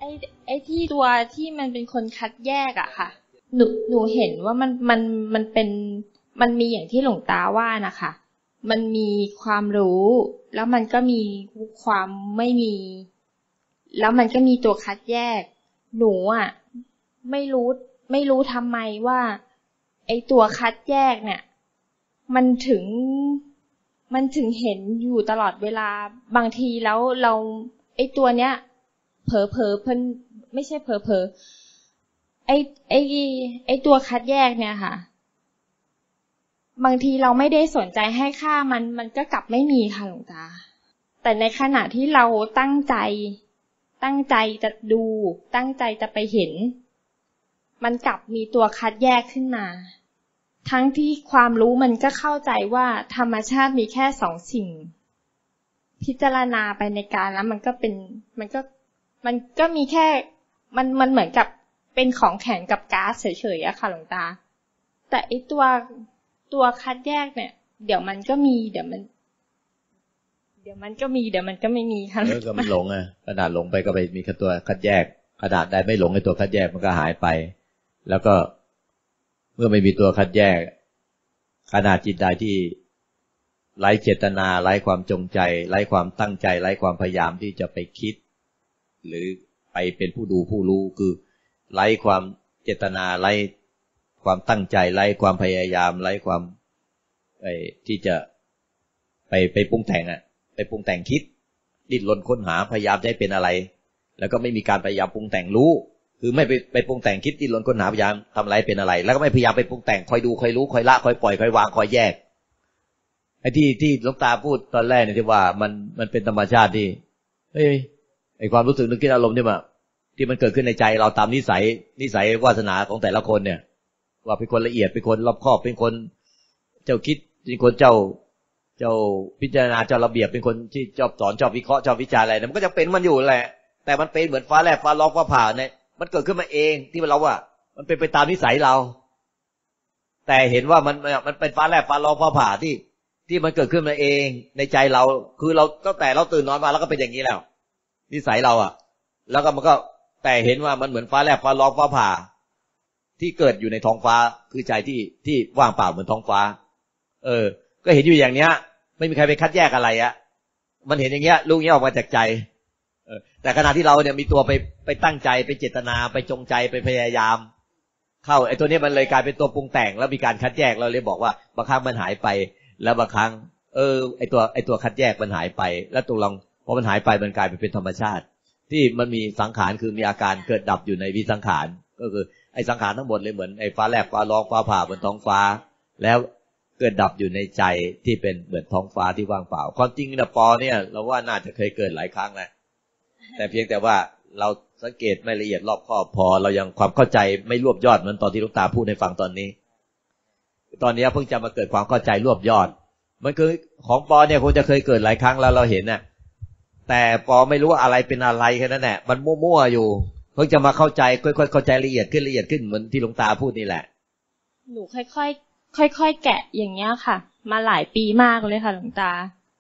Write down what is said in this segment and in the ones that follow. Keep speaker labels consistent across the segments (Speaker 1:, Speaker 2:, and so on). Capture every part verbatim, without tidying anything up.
Speaker 1: ไอ้ไอ้ที่ตัวที่มันเป็นคนคัดแยกอะค่ะหนูหนูเห็นว่ามันมันมันเป็นมันมีอย่างที่หลวงตาว่านะคะมันมีความรู้แล้วมันก็มีความไม่มีแล้วมันก็มีตัวคัดแยกหนูอะไม่รู้ไม่รู้ทำไมว่าไอ้ตัวคัดแยกเนี่ยมันถึงมันถึงเห็นอยู่ตลอดเวลาบางทีแล้วเราไอ้ตัวเนี้ยเผลอเผลอเพิ่นไม่ใช่เผลอเผลอไอ้ไอ้ไอ้ตัวคัดแยกเนี่ยค่ะบางทีเราไม่ได้สนใจให้ค่ามันมันก็กลับไม่มีค่ะหลวงตาแต่ในขณะที่เราตั้งใจตั้งใจจะดูตั้งใจจะไปเห็นมันกลับมีตัวคัดแยกขึ้นมาทั้งที่ความรู้มันก็เข้าใจว่าธรรมชาติมีแค่สองสิ่งพิจารณาไปในการแล้วมันก็เป็นมันก็มันก็มีแค่มันมันเหมือนกับเป็นของแข็งกับก๊าซเฉยๆอะค่ะหลวงตาแต่ไอตัวตัวคัดแยกเนี่ยเดี๋ยวมันก็มีเดี๋ยวมันเดี๋ยวมันก็มีเดี๋ยวมันก็ไม่มีค่ะ
Speaker 2: เออก็มันหลงอ่ะขนาดหลงไปก็ไปมีตัวคัดแยกขนาดใดไม่หลงไอตัวคัดแยกมันก็หายไปแล้วก็เมื่อไม่มีตัวคัดแยกขนาดจิตใดที่ไร้เจตนาไร้ความจงใจไร้ความตั้งใจไร้ความพยายามที่จะไปคิดหรือไปเป็นผู้ดูผู้รู้คือไร้ความเจตนาไร้ความตั้งใจไร้ความพยายามไร้ความไอ้ที่จะไปไปปรุงแต่งอ่ะไปปรุงแต่งคิดดิ้นรนค้นหาพยายามจะให้เป็นอะไรแล้วก็ไม่มีการพยายามปรุงแต่งรู้คือไม่ไปไปปรุงแต่งคิดดิ้นรนค้นหาพยายามทำอะไรเป็นอะไรแล้วก็ไม่พยายามไปปรุงแต่งคอยดูคอยรู้คอยละคอยปล่อยคอยวางคอยแยกไอ้ที่ที่หลวงตาพูดตอนแรกเนี่ยที่ว่ามันมันเป็นธรรมชาติที่เฮ้ยไอ้ความรู้สึกนึกคิดอารมณ์ที่มาที่มันเกิดขึ้นในใจเราตามนิสัยนิสัยวาสนาของแต่ละคนเนี่ยว่าเป็นคนละเอียดเป็นคนรอบคอบเป็นคนเจ้าคิดเป็นคนเจ้าเจ้าพิจารณาเจ้าระเบียบเป็นคนที่ชอบสอนชอบวิเคราะห์ชอบวิจารณ์อะไรมันก็จะเป็นมันอยู่แหละแต่มันเป็นเหมือนฟ้าแลบฟ้าร้องฟ้าผ่าเนี่ยมันเกิดขึ้นมาเองที่เราว่ามันเป็นไปตามนิสัยเราแต่เห็นว่ามันมันเป็นฟ้าแลบฟ้าร้องฟ้าผ่าที่ที่มันเกิดขึ้นมาเองในใจเราคือเราตั้งแต่เราตื่นนอนมาแล้วก็เป็นอย่างนี้แล้วนิสัยเราอ่ะแล้วก็มันก็แต่เห็นว่ามันเหมือนฟ้าแลบฟ้าร้องฟ้าผ่าที่เกิดอยู่ในท้องฟ้าคือใจที่ที่ว่างเปล่าเหมือนท้องฟ้าเออก็เห็นอยู่อย่างเนี้ยไม่มีใครไปคัดแยกอะไรอะมันเห็นอย่างเงี้ยลูกเงี้ยออกมาจากใจเออแต่ขณะที่เราเนี่ยมีตัวไปไปตั้งใจไปเจตนาไปจงใจไปพยายามเข้าไอ้ตัวนี้มันเลยกลายเป็นตัวปรุงแต่งแล้วมีการคัดแยกเราเลยบอกว่าบางครั้งมันหายไปแล้วบางครั้งเออไอ้ตัวไอ้ตัวคัดแยกมันหายไปแล้วตัวลองพอมันหายไปมันกลายเป็นธรรมชาติที่มันมีสังขารคือมีอาการเกิดดับอยู่ในวิสังขารก็คือไอ้สังขารทั้งหมดเลยเหมือนไอ้ฟ้าแลบฟ้าร้องฟ้าผ่าบนท้องฟ้าแล้วเกิดดับอยู่ในใจที่เป็นเหมือนท้องฟ้าที่ว่างเปล่าความจริงนะปอเนี่ยเราว่าน่าจะเคยเกิดหลายครั้งแล้วแต่เพียงแต่ว่าเราสังเกตไม่ละเอียดรอบคอบพอเรายังความเข้าใจไม่รวบยอดเหมือนตอนที่หลวงตาพูดให้ฟังตอนนี้ตอนนี้เพิ่งจะมาเกิดความเข้าใจรวบยอดมันคือของปอเนี่ยคงจะเคยเกิดหลายครั้งแล้วเราเห็นน่ะแต่ปอไม่รู้ว่าอะไรเป็นอะไรแค่นั้นแหละมันมั่วๆอยู่เพิ่งจะมาเข้าใจค่อยๆเข้าใจละเอียดขึ้นละเอียดขึ้นเหมือนที่หลวงตาพูดนี่แหละ
Speaker 1: หนูค่อยๆค่อยๆแกะอย่างเงี้ยค่ะมาหลายปีมากเลยค่ะหลวงตา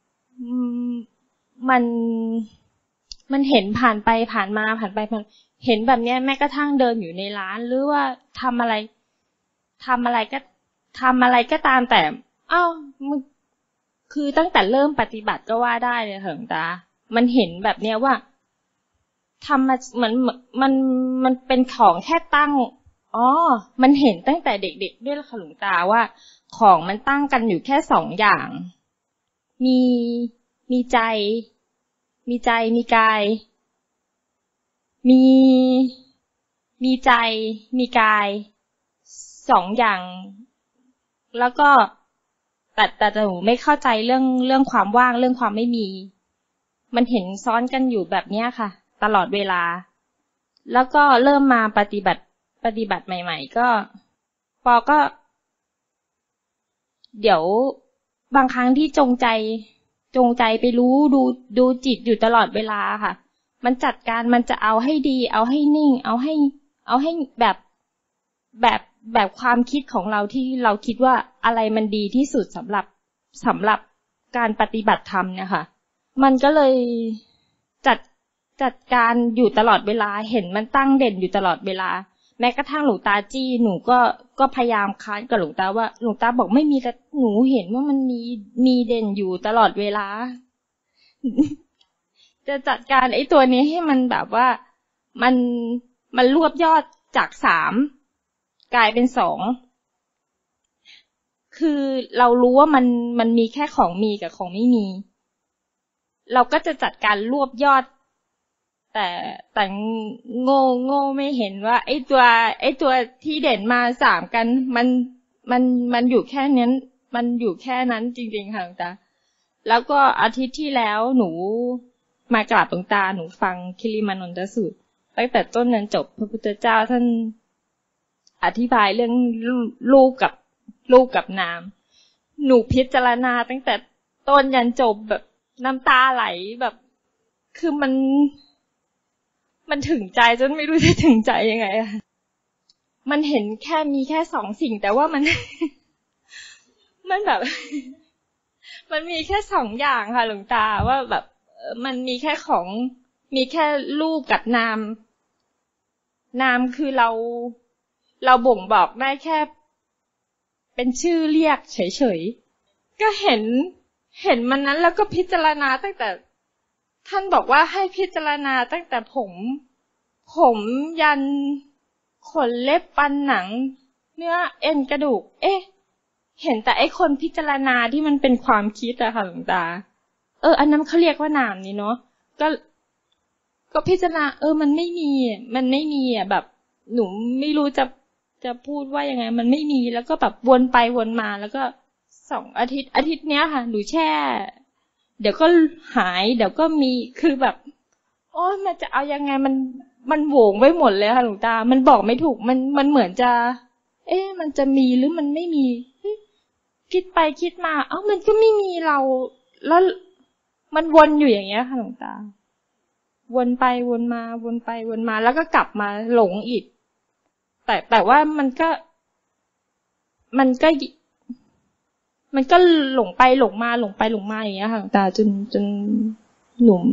Speaker 1: มันมันเห็นผ่านไปผ่านมาผ่านไปผ่านเห็นแบบเนี้ยแม้กระทั่งเดินอยู่ในร้านหรือว่าทำอะไรทำอะไรก็ทำอะไรก็ตามแต่อ้าวมันคือตั้งแต่เริ่มปฏิบัติก็ว่าได้เลยค่ะหลวงตามันเห็นแบบเนี้ยว่าทำมาเหมือนมันมันเป็นของแค่ตั้งอ๋อมันเห็นตั้งแต่เด็กๆด้วยค่ะหลวงตาว่าของมันตั้งกันอยู่แค่สองอย่างมีมีใจมีใจมีกายมีมีใจมีกายสองอย่างแล้วก็แต่แต่หนูไม่เข้าใจเรื่องเรื่องความว่างเรื่องความไม่มีมันเห็นซ้อนกันอยู่แบบเนี้ยค่ะตลอดเวลาแล้วก็เริ่มมาปฏิบัติปฏิบัติใหม่ๆก็ปอก็เดี๋ยวบางครั้งที่จงใจจงใจไปรู้ดูดูจิตอยู่ตลอดเวลาค่ะมันจัดการมันจะเอาให้ดีเอาให้นิ่งเอาให้เอาให้แบบแบบแบบความคิดของเราที่เราคิดว่าอะไรมันดีที่สุดสำหรับสำหรับการปฏิบัติธรรมเนี่ยค่ะมันก็เลยจัดจัดการอยู่ตลอดเวลาเห็นมันตั้งเด่นอยู่ตลอดเวลาแม้กระทั่งหลวงตาจี้หนูก็ก็พยายามค้านกับหลวงตาว่าหลวงตาบอกไม่มีแต่หนูเห็นว่ามันมีมีเด่นอยู่ตลอดเวลา จะจัดการไอ้ตัวนี้ให้มันแบบว่ามันมันรวบยอดจากสามกลายเป็นสองคือเรารู้ว่ามันมันมีแค่ของมีกับของไม่มีเราก็จะจัดการรวบยอดแต่แต่โง่โง่ไม่เห็นว่าไอ้ตัวไอ้ตัวที่เด่นมาสามกันมันมันมันอยู่แค่นั้นมันอยู่แค่นั้นจริงๆค่ะหลวงตาแล้วก็อาทิตย์ที่แล้วหนูมากราบหลวงตาหนูฟังคิริมานนทสูตรตั้งแต่ต้นจนจบพระพุทธเจ้าท่านอธิบายเรื่องรูปกับรูปกับนามหนูพิจารณาตั้งแต่ต้นยันจบแบบน้ำตาไหลแบบคือมันมันถึงใจจนไม่รู้จะถึงใจยังไงอะมันเห็นแค่มีแค่สองสิ่งแต่ว่ามัน มันแบบ มันมีแค่สองอย่างค่ะหลวงตาว่าแบบมันมีแค่ของมีแค่รูปกับนามนามคือเราเราบ่งบอกได้แค่เป็นชื่อเรียกเฉยๆก็เห็นเห็นมันนั้นแล้วก็พิจารณาตั้งแต่ท่านบอกว่าให้พิจารณาตั้งแต่ผมผมยันขนเล็บปันหนังเนื้อเอ็นกระดูกเอ๊ะเห็นแต่ไอ้คนพิจารณาที่มันเป็นความคิดอะค่ะหลวงตาเอออันนั้นเขาเรียกว่านามนี่เนาะก็ก็พิจารณาเออมันไม่มีมันไม่มีอะแบบหนูไม่รู้จะจะพูดว่ายังไงมันไม่มีแล้วก็แบบวนไปวนมาแล้วก็สองอาทิตย์อาทิตย์เนี้ยค่ะหนูแช่เดี๋ยวก็หายเดี๋ยวก็มีคือแบบโอ้ยมันจะเอายังไงมันมันโหวงไว้หมดเลยค่ะหลวงตามันบอกไม่ถูกมันมันเหมือนจะเอ๊ะมันจะมีหรือมันไม่มีคิดไปคิดมาเอ้ามันก็ไม่มีเราแล้วมันวนอยู่อย่างเงี้ยค่ะหลวงตาวนไปวนมาวนไปวนมาแล้วก็กลับมาหลงอีกแต่แต่ว่ามันก็มันก็มันก็หลงไปหลงมาหลงไปหลงมาอย่างเงี้ยค่ะหลวงตาจนจนหนุ่ม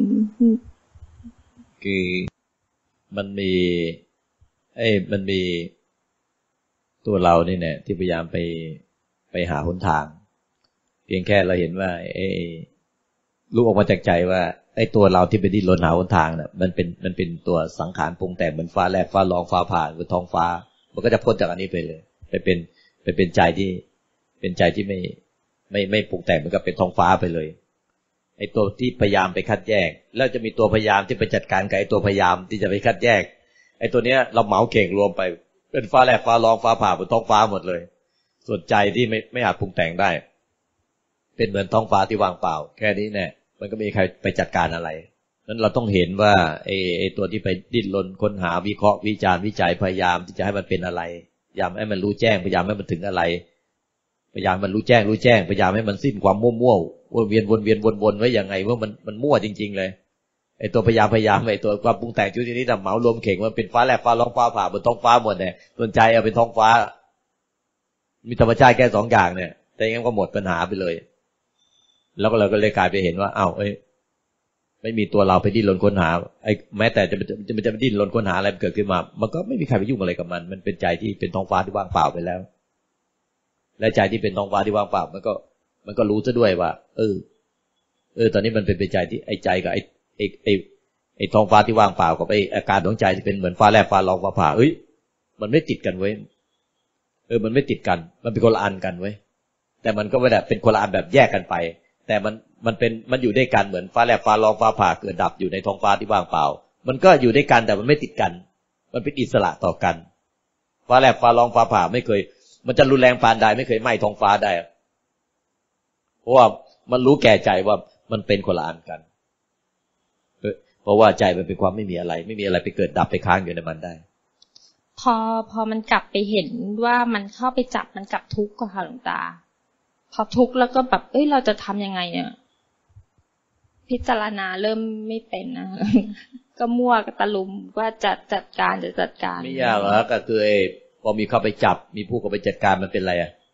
Speaker 2: คือมันมีเอ้ยมันมีตัวเรานี่แหละที่พยายามไปไปหาหนทางเพียงแค่เราเห็นว่าไอ้รู้ออกมาจากใจว่าไอ้ตัวเราที่ไปดิ้นรนหาหนทางน่ะมันเป็นมันเป็นตัวสังขารปรุงแต่งเหมือนฟ้าแลบฟ้าร้องฟ้าผ่าหรือท้องฟ้ามันก็จะพ้นจากอันนี้ไปเลยไปเป็นไปเป็นใจที่เป็นใจที่ไม่ไม่ไม่ปรุงแต่งมันก็เป็นท้องฟ้าไปเลยไอ้ตัวที่พยายามไปคัดแยกแล้วจะมีตัวพยายามที่ไปจัดการกับไอ้ตัวพยายามที่จะไปคัดแยกไอ้ตัวเนี้ยเราเหมาเข่งรวมไปเป็นฟ้าแลบฟ้าร้องฟ้าผ่าบนท้องฟ้าหมดเลยส่วนใจที่ไม่ไม่อาจปรุงแต่งได้เป็นเหมือนท้องฟ้าที่ว่างเปล่าแค่นี้แน่มันก็ไม่มีใครไปจัดการอะไรนั้นเราต้องเห็นว่าไอ้ไอ้ตัวที่ไปดิ้นรนค้นหาวิเคราะห์วิจารณ์วิจัยพยายามที่จะให้มันเป็นอะไรพยายามให้มันรู้แจ้งพยายามให้มันถึงอะไรพยายามมันรู้แจ้งรู้แจ้งพยายามให้มันสิ้นความมั่วๆวนเวียนวนเวียนวนๆไว้ยังไงว่ามันมันมั่วจริงๆเลยไอ้ตัวพยายามพยายามไอ้ตัวความปรุงแต่งชุดนี้น่ะเหมารวมเข่งมันเป็นฟ้าแลบฟ้าร้องฟ้าผ่าบนท้องฟ้าหมดเนี่ยส่วนใจเอาเป็นท้องฟ้ามีธรรมชาติแค่สองอย่างเนี่ยแต่งั้นก็หมดปัญหาไปเลยแล้วก็เราก็เลยกลายไปเห็นว่าอ้าวเอ้ยไม่มีตัวเราไปดิ้นรนค้นหาไอ้แม้แต่จะจะมันจะดิ้นรนค้นหาอะไรเกิดขึ้นมามันก็ไม่มีใครไปยุ่งอะไรกับมันมันเป็นใจที่เป็นท้องฟ้าที่ว่างเปล่าไปแล้วและใจที่เป็นท้องฟ้าที่ว่างเปล่ามันก็มันก็รู้ซะด้วยว่าเออเออตอนนี้มันเป็นเป็นใจที่ไอ้ใจกับไอ้ไอ้ไอ้ไอ้ท้องฟ้าที่ว่างเปล่ากับไอ้อาการของใจที่เป็นเหมือนฟ้าแลบฟ้าร้องฟ้าผ่าเอ้ยมันไม่ติดกันเว้ยเออมันไม่ติดกันมันเป็นคนละอันกันเว้ยแต่มันก็ไม่ได้เป็นคนละอันแบบแยกกันไปแต่มันมันเป็นมันอยู่ด้วยกันเหมือนฟ้าแลบฟ้าร้องฟ้าผ่าเกิดดับอยู่ในท้องฟ้าที่ว่างเปล่ามันก็อยู่ด้วยกันแต่มันไม่ติดกันมันเป็นอิสระต่อกันฟ้าแลบฟ้าร้องฟ้าผ่าไม่เคยมันจะรุนแรงปานใดไม่เคยไหม้ท้องฟ้าได้เพราะว่ามันรู้แก่ใจว่ามันเป็นคนละอันกันเพราะว่าใจมันเป็นความไม่มีอะไรไม่มีอะไรไปเกิดดับไปค้างอยู่ในมันได้
Speaker 1: พอพอมันกลับไปเห็นว่ามันเข้าไปจับมันกลับทุกข์ค่ะหลวงตาพอทุกข์แล้วก็แบบเอ้ยเราจะทำยังไงเนี่ยพิจารณาเริ่มไม่เป็นนะก็มั่วกับตะลุมว่าจะจัดการจะจัดการ
Speaker 2: ไม่ยากหรอกก็คือไอ้พอมีเข้าไปจับมีผู้เข้าไปจัดการมันเป็นอะไรอ่ะ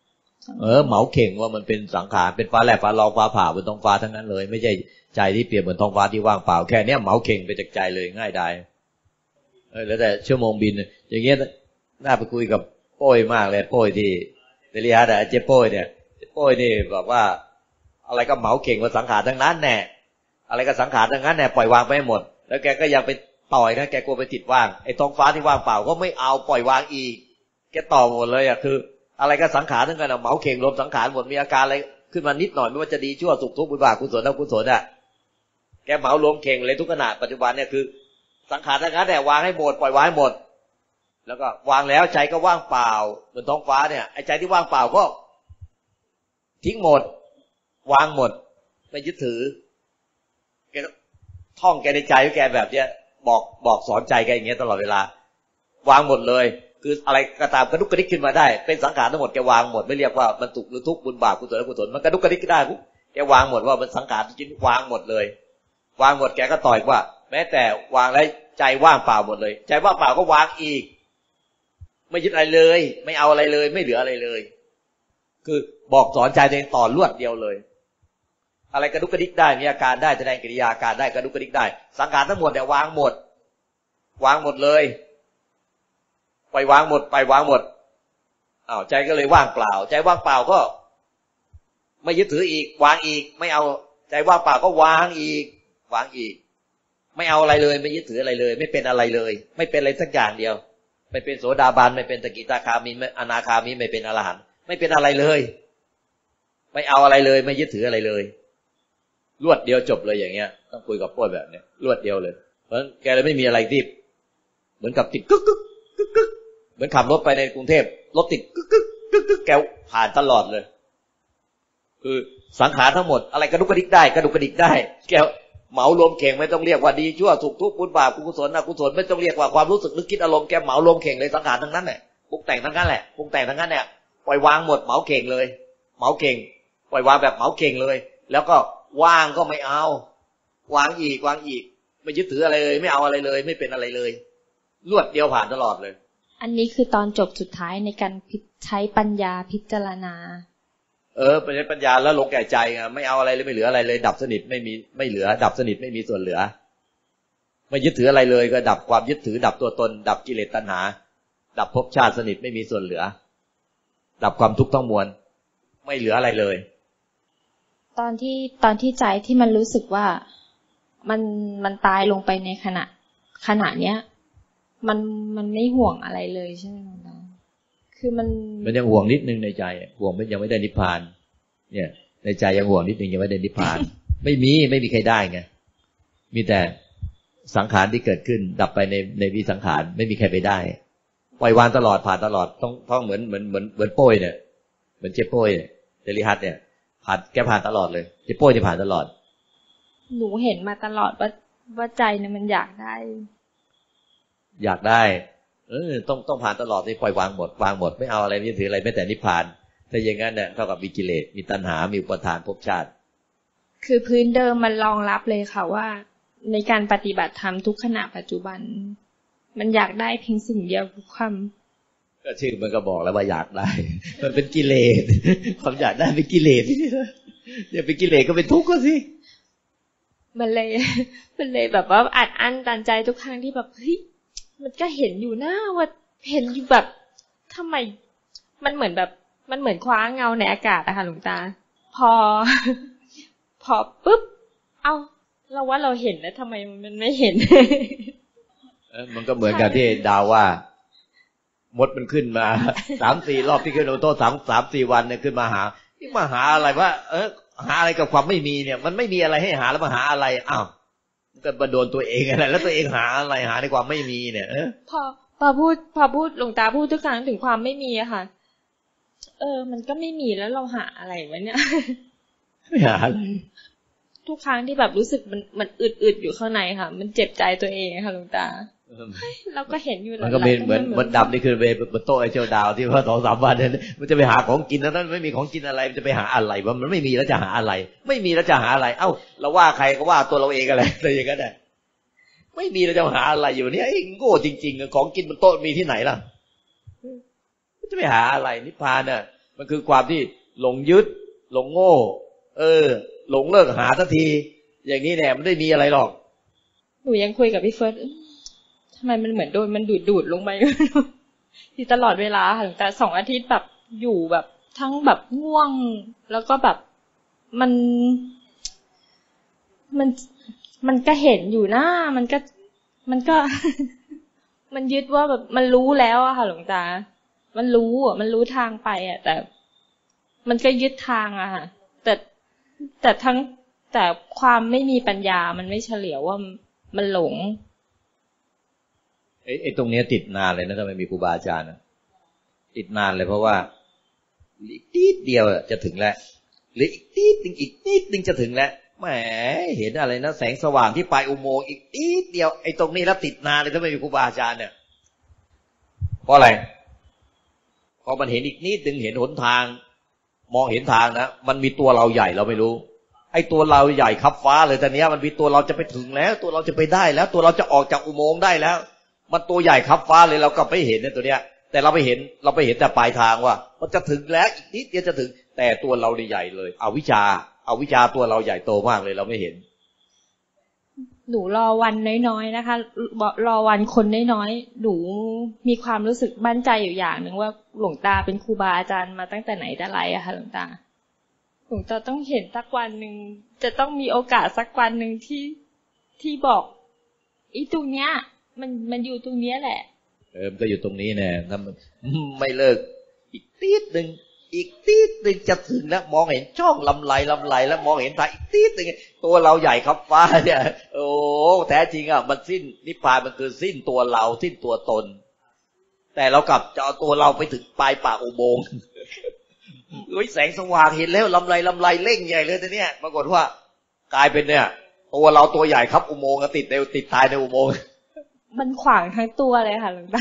Speaker 2: เออเหมาเข่งว่ามันเป็นสังขารเป็นฟ้าแลบฟ้าร้องฟ้าผ่าบนท้องฟ้าทั้งนั้นเลยไม่ใช่ใจที่เปรียบเหมือนท้องฟ้าที่ว่างเปล่าแค่เนี้ยเหมาเข่งไปจากใจเลยง่ายดายเออแล้วแต่ชั่วโมงบินอย่างเงี้ยน่าไปคุยกับโป้ยมากเลยโป้ยที่เดลิฮัทอะเจ๊โป้ยเนี่ยเจ๊โป้ยนี่บอกว่าอะไรก็เหมาเข่งว่าสังขารทั้งนั้นแน่อะไรก็สังขารทั้งนั้นแน่ปล่อยวางไปให้หมดแล้วแกก็ยังไปต่อยนะแกกลัวไปติดว่างไอ้ท้องฟ้าที่ว่างเปล่าก็ไม่เอาปล่อยวางอีกแกต่อหมดเลยอะคืออะไรก็สังขารทั้งนั้นเหมาเข่งรวมสังขารหมดมีอาการอะไรขึ้นมานิดหน่อยไม่ว่าจะดีชั่วสุขทุกข์บุญบาปกุศลอกุศลอะแกเหมารวมเข่งเลยทุกขณะปัจจุบันเนี่ยคือสังขารทั้งนั้นแต่วางให้หมดปล่อยวางให้หมดแล้วก็วางแล้วใจก็ว่างเปล่าบนท้องฟ้าเนี่ยไอ้ใจที่ว่างเปล่าก็ทิ้งหมดวางหมดไม่ยึดถือแกท่องแกในใจของแกแบบเนี้ยบอกบอกสอนใจแกอย่างเงี้ยตลอดเวลาวางหมดเลยคืออะไรก็ตามกระดุกกระดิกขึ้นมาได้เป็นสังขารทั้งหมดแกวางหมดไม่เรียกว่ามันสุขหรือทุกข์บุญบาปกุศลอกุศลมันกระดุกกระดิกได้ปุ๊บแกวางหมดว่ามันสังขารจริงวางหมดเลยวางหมดแกก็ต่อยว่าแม้แต่วางแล้วใจว่างเปล่าหมดเลยใจว่างเปล่าก็วางอีกไม่ยึดอะไรเลยไม่เอาอะไรเลยไม่เหลืออะไรเลยคือบอกสอนใจตัวเองต่อรวดเดียวเลยอะไรกระดุกกระดิกได้มีอาการได้แสดงกิริยาอาการได้กระดุกกระดิกได้สังขารทั้งหมดเนี่ยวางหมดวางหมดเลยปล่อยวางหมดปล่อยวางหมดอ้าวใจก็เลยว่างเปล่าใจว่างเปล่าก็ไม่ยึดถืออีกวางอีกไม่เอาใจว่างเปล่าก็วางอีกวางอีกไม่เอาอะไรเลยไม่ยึดถืออะไรเลยไม่เป็นอะไรเลยไม่เป็นอะไรสักอย่างเดียวไม่เป็นโสดาบันไม่เป็นสกิทาคามีอนาคามีไม่เป็นอรหันต์ไม่เป็นอะไรเลยไม่เอาอะไรเลยไม่ยึดถืออะไรเลยรวดเดียวจบเลยอย่างเงี้ยต้องคุยกับพ่อแบบเนี้ยรวดเดียวเลยเพราะฉะนั้นแกเลยไม่มีอะไรที่เหมือนกับติดกึกกึกกึกกึกเหมือนขับรถไปในกรุงเทพรถติดกึกกึกกึกกึกแกผ่านตลอดเลยคือสังขารทั้งหมดอะไรกระดุกกระดิกได้กระดุกกระดิกได้แกเหมารวมเข่งไม่ต้องเรียกว่าดีชั่วสุขทุกข์บุญบาปกุศลอกุศลไม่ต้องเรียกว่าความรู้สึกนึกคิดอารมณ์แกเหมารวมเข่งเลยสังขารทั้งนั้นแหละปรุงแต่งทั้งนั้นแหละปรุงแต่งทั้งนั้นเนี่ยปล่อยวางหมดเหมาเข่งเลยเหมาเข่งปล่อยวางแบบเหมาเข่งเลยแล้วก็ว่างก็ไม่เอาวางอีกวางอีกไม่ยึดถืออะไรเลยไม่เอาอะไรเลยไม่เป็นอะไรเลยรวดเดียวผ่านตลอดเลย
Speaker 1: อันนี้คือตอนจบสุดท้ายในการใช้ปัญญาพิจารณา
Speaker 2: เออเป็นปัญญาแล้วลงแก่ใจไงไม่เอาอะไรเลยไม่เหลืออะไรเลยดับสนิทไม่มีไม่เหลือดับสนิทไม่มีส่วนเหลือไม่ยึดถืออะไรเลยก็ดับความยึดถือดับตัวตนดับกิเลสตัณหาดับภพชาติสนิทไม่มีส่วนเหลือดับความทุกข์ทั้งมวลไม่เหลืออะไรเลย
Speaker 1: ตอนที่ตอนที่ใจที่มันรู้สึกว่ามันมันตายลงไปในขณะขณะเนี้ยมันมันไม่ห่วงอะไรเลยใช่ไหมคะคือมัน
Speaker 2: มันยังห่วงนิดนึงในใจห่วงมันยังไม่ได้นิพพานเนี่ยในใจยังห่วงนิดนึงยังไม่ได้นิพพาน ไม่มีไม่มีใครได้ไงมีแต่สังขารที่เกิดขึ้นดับไปในในวิสังขารไม่มีใครไปได้ปล่อยวางตลอดผ่านตลอดต้องต้องเหมือนเหมือนเหมือนเหมือนโป้ยเนี่ยเหมือนเจ๊โป้ยเดลิฮัทเนี่ยผ่านแกผ่านตลอดเลยเจ๊โป้ยจะผ่านตลอด
Speaker 1: หนูเห็นมาตลอดว่าว่าใจเนี่ยมันอยากได้
Speaker 2: อยากได้เออต้องต้องผ่านตลอดที่ปล่อยวางหมดวางหมดไม่เอาอะไรไม่ถืออะไรแม้แต่นิพพานถ้าอย่างนั้นเนี่ยเท่ากับมีกิเลสมีตัณหามีอุปทานภพชาติ
Speaker 1: คือพื้นเดิมมันรองรับเลยค่ะว่าในการปฏิบัติธรรมทุกขณะปัจจุบันมันอยากได้เพียงสิ่งเดียวคือความ
Speaker 2: ก็ชื่อมันก็บอกแล้วว่าอยากได้มันเป็นกิเลสความอยากได้เป็นกิเลสเนี่ยเป็นกิเลสก็เป็นทุกข์ก็สิ
Speaker 1: มันเลยมันเลยแบบว่าอัดอั้นตันใจทุกครั้งที่แบบเฮ้ยมันก็เห็นอยู่นะว่าเห็นอยู่แบบทำไมมันเหมือนแบบมันเหมือนคว้าเงาในอากาศอะค่ะหลวงตาพอพอปุ๊บเอ้าเราว่าเราเห็นแล้วทำไมมันไม่เห็น
Speaker 2: เออมันก็เหมือนกับที่ดาวว่ามดมันขึ้นมาสามสี่รอบที่ขึ้นโอโต้สามสามสี่วันเนี่ยขึ้นมาหาที่มาหาอะไรว่าเออหาอะไรกับความไม่มีเนี่ยมันไม่มีอะไรให้หาแล้วมาหาอะไรอ้าวก็มาโดนตัวเองอะไรแล้วตัวเองหาอะไรหาในความไม่มีเนี่ยเออ
Speaker 1: พอพอพูดพอพูดหลวงตาพูดทุกครั้งถึงความไม่มีอะค่ะเออมันก็ไม่มีแล้วเราหาอะไรวะเนี่ย
Speaker 2: ไม่หาอะไร
Speaker 1: ทุกครั้งที่แบบรู้สึกมันมันอึดๆอยู่ข้างในค่ะมันเจ็บใจตัวเองค่ะหลวงตาเราก็เห็นอยู่แล้ว
Speaker 2: มันก็เป็นเหมือนมันดับนี่คือเบนโต๊ะไอ้เจ้าดาวที่ว่าสองสามวันเนี่ยมันจะไปหาของกินแล้วนั้นไม่มีของกินอะไรมันจะไปหาอะไรวะมันไม่มีแล้วจะหาอะไรไม่มีแล้วจะหาอะไรเอ้าเราว่าใครก็ว่าตัวเราเองอะไรอะไรอย่างนั้นแหละไม่มีแล้วจะหาอะไรอยู่เนี่ยไอ้โง่จริงๆของกินบนโต๊ะมีที่ไหนล่ะจะไปหาอะไรนิพพานเนี่ยมันคือความที่หลงยึดหลงโง่เออหลงเลิกหาสักทีอย่างนี้แน่มันไม่มีอะไรหรอก
Speaker 1: หนูยังคุยกับพี่เฟิร์สทำไมมันเหมือนโดนมันดูดดูดลงไปที่ตลอดเวลาค่ะแต่สองอาทิตย์แบบอยู่แบบทั้งแบบง่วงแล้วก็แบบมันมันมันก็เห็นอยู่นะมันก็มันก็ มันยึดว่าแบบมันรู้แล้วอะค่ะหลวงตามันรู้อะมันรู้ทางไปอะแต่มันก็ยึดทางอะค่ะแต่แต่ทั้งแต่ความไม่มีปัญญามันไม่เฉลียวว่ามันหลง
Speaker 2: ไอ้ไอ้ตรงนี้ติดนานเลยนะถ้าไม่มีครูบาอาจารย์นะติดนานเลยเพราะว่าอีกนิดเดียวจะถึงแล้วหรืออีกนิดนึงอีกนิดนึงจะถึงแล้วแหมเห็นอะไรนะแสงสว่างที่ปลายอุโมงค์อีกนิดเดียวไอ้ตรงนี้แล้วติดนานเลยถ้าไม่มีครูบาอาจารย์เนี่ยเพราะอะไรพอมันเห็นอีกนิดนึงเห็นหนทางมองเห็นทางนะมันมีตัวเราใหญ่เราไม่รู้ไอ้ตัวเราใหญ่คับฟ้าเลยแต่เนี้ยมันมีตัวเราจะไปถึงแล้วตัวเราจะไปได้แล้วตัวเราจะออกจากอุโมงค์ได้แล้วมันตัวใหญ่คับฟ้าเลยเราก็ไม่เห็นเนี่ยตัวเนี้ยแต่เราไปเห็นเราไปเห็นแต่ปลายทางว่ามันจะถึงแล้วอีกนิดเดียวจะถึงแต่ตัวเราใหญ่เลยเอาวิชาเอาวิชาตัวเราใหญ่โตมากเลยเราไม่เห็น
Speaker 1: หนูรอวันน้อยๆนะคะรอวันคนน้อยๆหนูมีความรู้สึกมั่นใจอยู่อย่างหนึ่งว่าหลวงตาเป็นครูบาอาจารย์มาตั้งแต่ไหนแต่ไรอะค่ะหลวงตาหลวงตาต้องเห็นสักวันหนึ่งจะต้องมีโอกาสสักวันหนึ่งที่ที่บอกอีตรงเนี้ยมันมันอยู่ตรงเนี้ยแหละ
Speaker 2: เออมันก็อยู่ตรงนี้แน่ถ้ามันไม่เลิกอีกตีดนึงอีกตีดนึงจะถึงแล้วมองเห็นช่องลำไหลลำไหลแล้วมองเห็นทางอีกตีดนึงตัวเราใหญ่ครับฟ้าเนี่ยโอ้แท้จริงอ่ะมันสิ้นนิพพานมันคือสิ้นตัวเราสิ้นตัวตนแต่เรากลับจะเอาตัวเราไปถึงปลายปากอุโมงค์โอ้ยแสงสว่างเห็นแล้วลำไหลลำไหลเล่งใหญ่เลยแต่เนี้ยปรากฏว่ากลายเป็นเนี่ยตัวเราตัวใหญ่ครับอุโมงค์ติดในติดตายในอุโมงค์
Speaker 1: มันขวางทั้งตัวเลยค่ะหลวงตา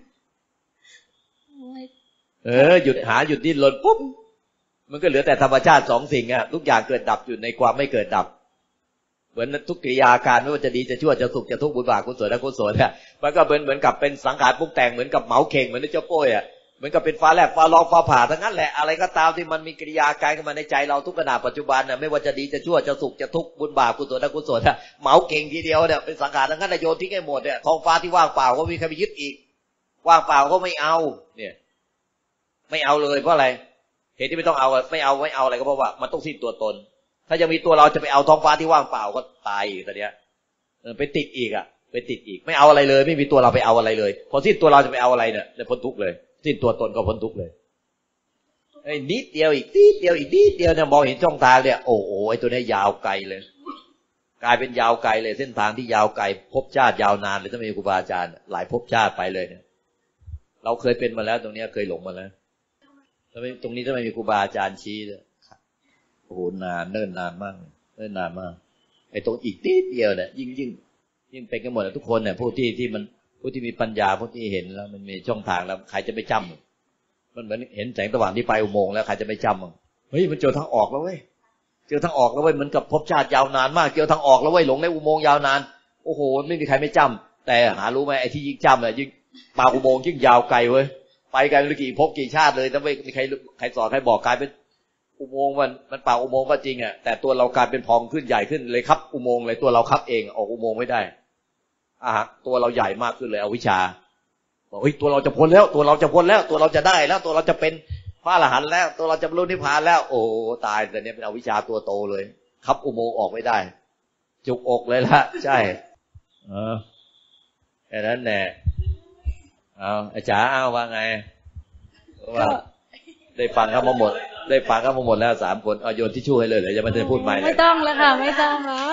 Speaker 2: เออหยุดหาหยุดดิ้นรนปุ๊บมันก็เหลือแต่ธรรมชาติสองสิ่งอ่ะทุกอย่างเกิดดับอยู่ในความไม่เกิดดับเหมือนทุกกิริยาการไม่ว่าจะดีจะชั่วจะสุขจะทุกข์บุญบาปกุศลอกุศลเนี่ยมันก็เหมือนเหมือนกับเป็นสังขารปรุงแต่งเหมือนกับเหมาเข่งเหมือนเจ้าโป้ยอ่ะเหมือนกับเป็นฟ้าแลบฟ้าร้องฟ้าผ่าทั้งนั้นแหละอะไรก็ตามที่มันมีกิริยาการขึ้นมาในใจเราทุกขณะปัจจุบันน่ะไม่ว่าจะดีจะชั่วจะสุขจะทุกข์บุญบาปกุศลอกุศลอ่ะเหมาเข่งทีเดียวเนี่ยเป็นสังขารทั้งนั้นโยนทิ้งให้หมดเนี่ยท้องฟ้าที่ว่างเปล่าก็มีใครไปยึดอีกว่างเปล่าก็ไม่เอาเนี่ยไม่เอาเลยเพราะอะไรเหตุที่ไม่ต้องเอาไม่เอาไม่เอาอะไรก็เพราะว่ามันต้องสิ้นตัวตนถ้ายังมีตัวเราจะไปเอาท้องฟ้าที่ว่างเปล่าก็ตายอีกตอนเนี้ยไปติดอีกอ่ะไปติดอีกไม่เอาอะไรเลยไม่มีตัวเราไปเอาอะไรเลยพอสิ้นตัวเราจะไปเอาอะไรเนี่ยจะพ้นทุกข์เลยสิ้นตัวตนก็พ้นทุกข์เลยไอ้นิดเดียวอีกนิดเดียวอีกนิดเดียวเนี่ยมองเห็นช่องทางเนี่ยโอ้โหไอ้ตัวนี้ยาวไกลเลยกลายเป็นยาวไกลเลยเส้นทางที่ยาวไกลภพชาติยาวนานเลยถ้าไม่มีครูบาอาจารย์หลายภพชาติไปเลยเนี่ยเราเคยเป็นมาแล้วตรงนี้เคยหลงมาแล้วถ้าไม่ตรงนี้ถ้าไม่มีครูบาอาจารย์ชี้เลยโอ้โหนานเนิ่นนานมากเนิ่นนานมากไอ้ตรงอีกนิดเดียวเนี่ยยิ่งยิ่งยิ่งเป็นกันหมดทุกคนเนี่ยผู้ที่ที่มันผู้ที่มีปัญญาผู้ที่เห็นแล้วมันมีช่องทางแล้วใครจะไม่จำมันเหมือนเห็นแสงสว่างที่ปลายอุโมงค์แล้วใครจะไม่จำเฮ้ยมันเจอทางออกแล้วเว้ยเจอทางออกแล้วเว้ยเหมือนกับภพชาติยาวนานมากเจอทางออกแล้วเว้ยหลงในอุโมงค์ยาวนานโอ้โหไม่มีใครไม่จำแต่หารู้ไหมไอ้ที่ยิ่งจำเนี่ยยิ่งปลายอุโมงค์ยิ่งยาวไกลเว้ยไปไกลไม่รู้กี่ภพกี่ชาติเลยถ้าไม่มีใครใครสอนใครบอกกลายเป็นอุโมงค์มันมันปากอุโมงค์ก็จริงอ่ะแต่ตัวเรากลายเป็นพองขึ้นใหญ่ขึ้นเลยครับอุโมงค์เลยตัวเราครับเองออกอุโมงค์ไม่ได้อ่ะตัวเราใหญ่มากขึ้นเลยเอาวิชาบอกเฮ้ยตัวเราจะพ้นแล้วตัวเราจะพ้นแล้วตัวเราจะได้แล้วตัวเราจะเป็นพระอรหันต์แล้วตัวเราจะบรรลุนิพพานแล้วโอ้ตายแต่เนี้ยเป็นเอาวิชาตัวโตเลยครับอุโมงค์ออกไม่ได้จุกอกเลยละใช่เออแค่นั้นแน่เอาอาจารย์เอาว่าไงว่าได้ฟังเขามาหมดได้ฟังเขามาหมดแล้วสามคนเอาโยนทิชชู่ให้เลยเดี๋ยวจะไม่ได้พูดใหม่
Speaker 3: ไม่ต้องแล้วค่ะไม่ต้องแล้ว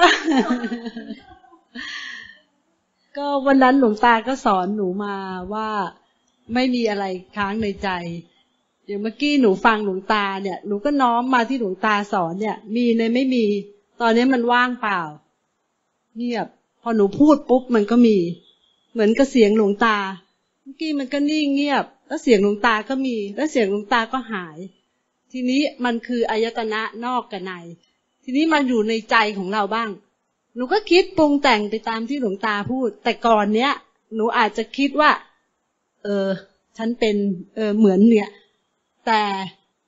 Speaker 3: ก็วันนั้นหลวงตาก็สอนหนูมาว่าไม่มีอะไรค้างในใจอย่างเมื่อกี้หนูฟังหลวงตาเนี่ยหนูก็น้อมมาที่หลวงตาสอนเนี่ยมีในไม่มีตอนนี้มันว่างเปล่าเงียบพอหนูพูดปุ๊บมันก็มีเหมือนกับเสียงหลวงตาเมื่อกี้มันก็นิ่งเงียบแล้วเสียงหลวงตาก็มีแล้วเสียงหลวงตาก็หายทีนี้มันคืออายตนะนอกกับในทีนี้มันอยู่ในใจของเราบ้างหนูก็คิดปรุงแต่งไปตามที่หลวงตาพูดแต่ก่อนเนี้ยหนูอาจจะคิดว่าเออฉันเป็นเออเหมือนเนี่ยแต่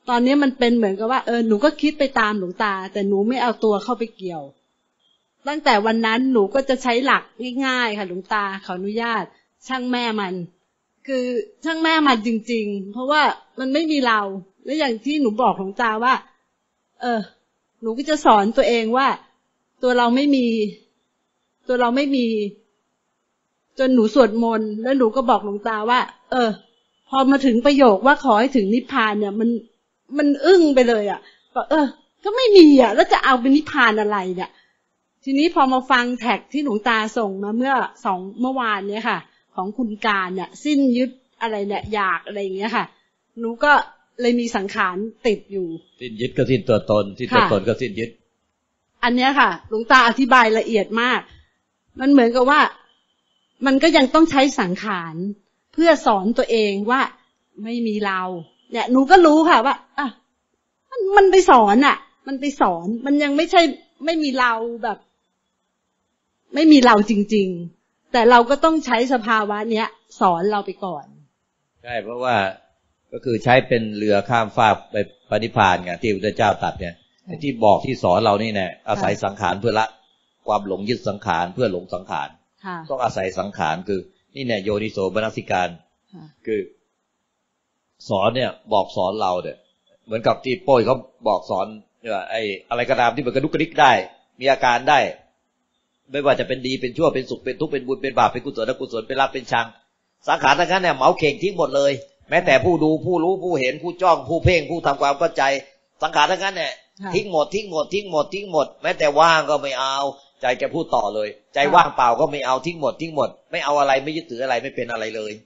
Speaker 3: ตอนนี้มันเป็นเหมือนกับว่าเออหนูก็คิดไปตามหลวงตาแต่หนูไม่เอาตัวเข้าไปเกี่ยวตั้งแต่วันนั้นหนูก็จะใช้หลักง่ายๆค่ะหลวงตาขออนุญาตช่างแม่มันคือช่างแม่มันจริงๆเพราะว่ามันไม่มีเราและอย่างที่หนูบอกหลวงตาว่าเออหนูก็จะสอนตัวเองว่าตัวเราไม่มีตัวเราไม่มีจนหนูสวดมนต์แล้วหนูก็บอกหลวงตาว่าเออพอมาถึงประโยคว่าขอให้ถึงนิพพานเนี่ยมันมันอึ้งไปเลยอ่ะก็เออก็ไม่มีอ่ะแล้วจะเอาเป็นนิพพานอะไรเนี่ยทีนี้พอมาฟังแท็กที่หลวงตาส่งมาเมื่อสองเมื่อวานเนี่ยค่ะของคุณการเนี่ยสิ้นยึดอะไรเนี่ยอยากอะไรอย่างเงี้ยค่ะหนูก็เลยมีสังขารติดอยู่
Speaker 2: สิ้นยึดก็สิ้นตัวตนสิ้นตัวตนก็สิ้นยึด
Speaker 3: อันเนี้ยค่ะหลวงตาอธิบายละเอียดมากมันเหมือนกับว่ามันก็ยังต้องใช้สังขารเพื่อสอนตัวเองว่าไม่มีเราเนี่ยหนูก็รู้ค่ะว่าอ่ะมันมันไปสอนอ่ะมันไปสอนมันยังไม่ใช่ไม่มีเราแบบไม่มีเราจริงๆแต่เราก็ต้องใช้สภาวะเนี้ยสอนเราไปก่อน
Speaker 2: ใช่เพราะว่าก็คือใช้เป็นเรือข้ามฟากไปปณิพพานไงที่พระพุทธเจ้าตรัสเนี่ยที่บอกที่สอนเรานี่แน่อาศัยสังขารเพื่อละความหลงยึดสังขารเพื่อหลงสังขารต้องอาศัยสังขารคือนี่เนี่ยโยนิโสมนสิการคือสอนเนี่ยบอกสอนเราเนี่ยเหมือนกับที่โป้ยเขาบอกสอนว่าไอ้อะไรก็ตามที่มันกระดุกกระดิกได้มีอาการได้ไม่ว่าจะเป็นดีเป็นชั่วเป็นสุขเป็นทุกข์เป็นบุญเป็นบาปเป็นกุศลอกุศลเป็นรักเป็นชังสังขารทั้งนั้นเนี่ยเหมาเข่งทิ้งหมดเลยแม้แต่ผู้ดูผู้รู้ผู้เห็นผู้จ้องผู้เพ่งผู้ทำความเข้าใจสังขารทั้งนั้นเนี่ยทิ้งหมดทิ้งหมดทิ้งหมดทิ้งหมดแม้แต่ว่างก็ไม่เอาใจแกพูดต่อเลยใจว่างเปล่าก็ไม่เอาทิ้งหมดทิ้งหมดไม่เอาอะไรไม่ยึดถืออะไรไม่เป็นอะไรเลย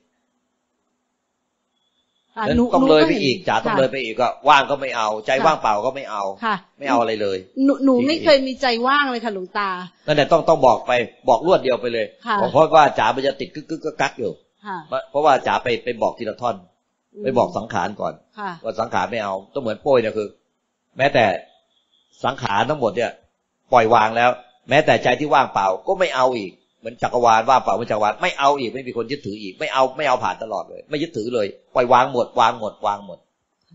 Speaker 2: นั้นต้องเลยไปอีกจ๋าต้องเลยไปอีกก็ว่างก็ไม่เอาใจว่างเปล่าก็ไม่เอาไม่เอาอะไรเลย
Speaker 3: หนูหนูไม่เคยมีใจว่างเลยค่ะหลวงตา
Speaker 2: นั่นแหละต้องต้องบอกไปบอกรวดเดียวไปเลยเพราะว่าจ๋ามันจะติดกึกกึกกักอยู่เพราะว่าจ๋าไปไปบอกทีละท่อนไปบอกสังขารก่อนว่าสังขารไม่เอาต้องเหมือนโป้ยเนี่ยคือแม้แต่สังขารทั้งหมดเนี่ยปล่อยวางแล้วแม้แต่ใจที่ว่างเปล่าก็ไม่เอาอีกเหมือนจักรวาลว่างเปล่าเหมือนจักรวาลไม่เอาอีกไม่มีคนยึดถืออีกไม่เอาไม่เอาผ่านตลอดเลยไม่ยึดถือเลยปล่อยวางหมดวางหมดวางหมด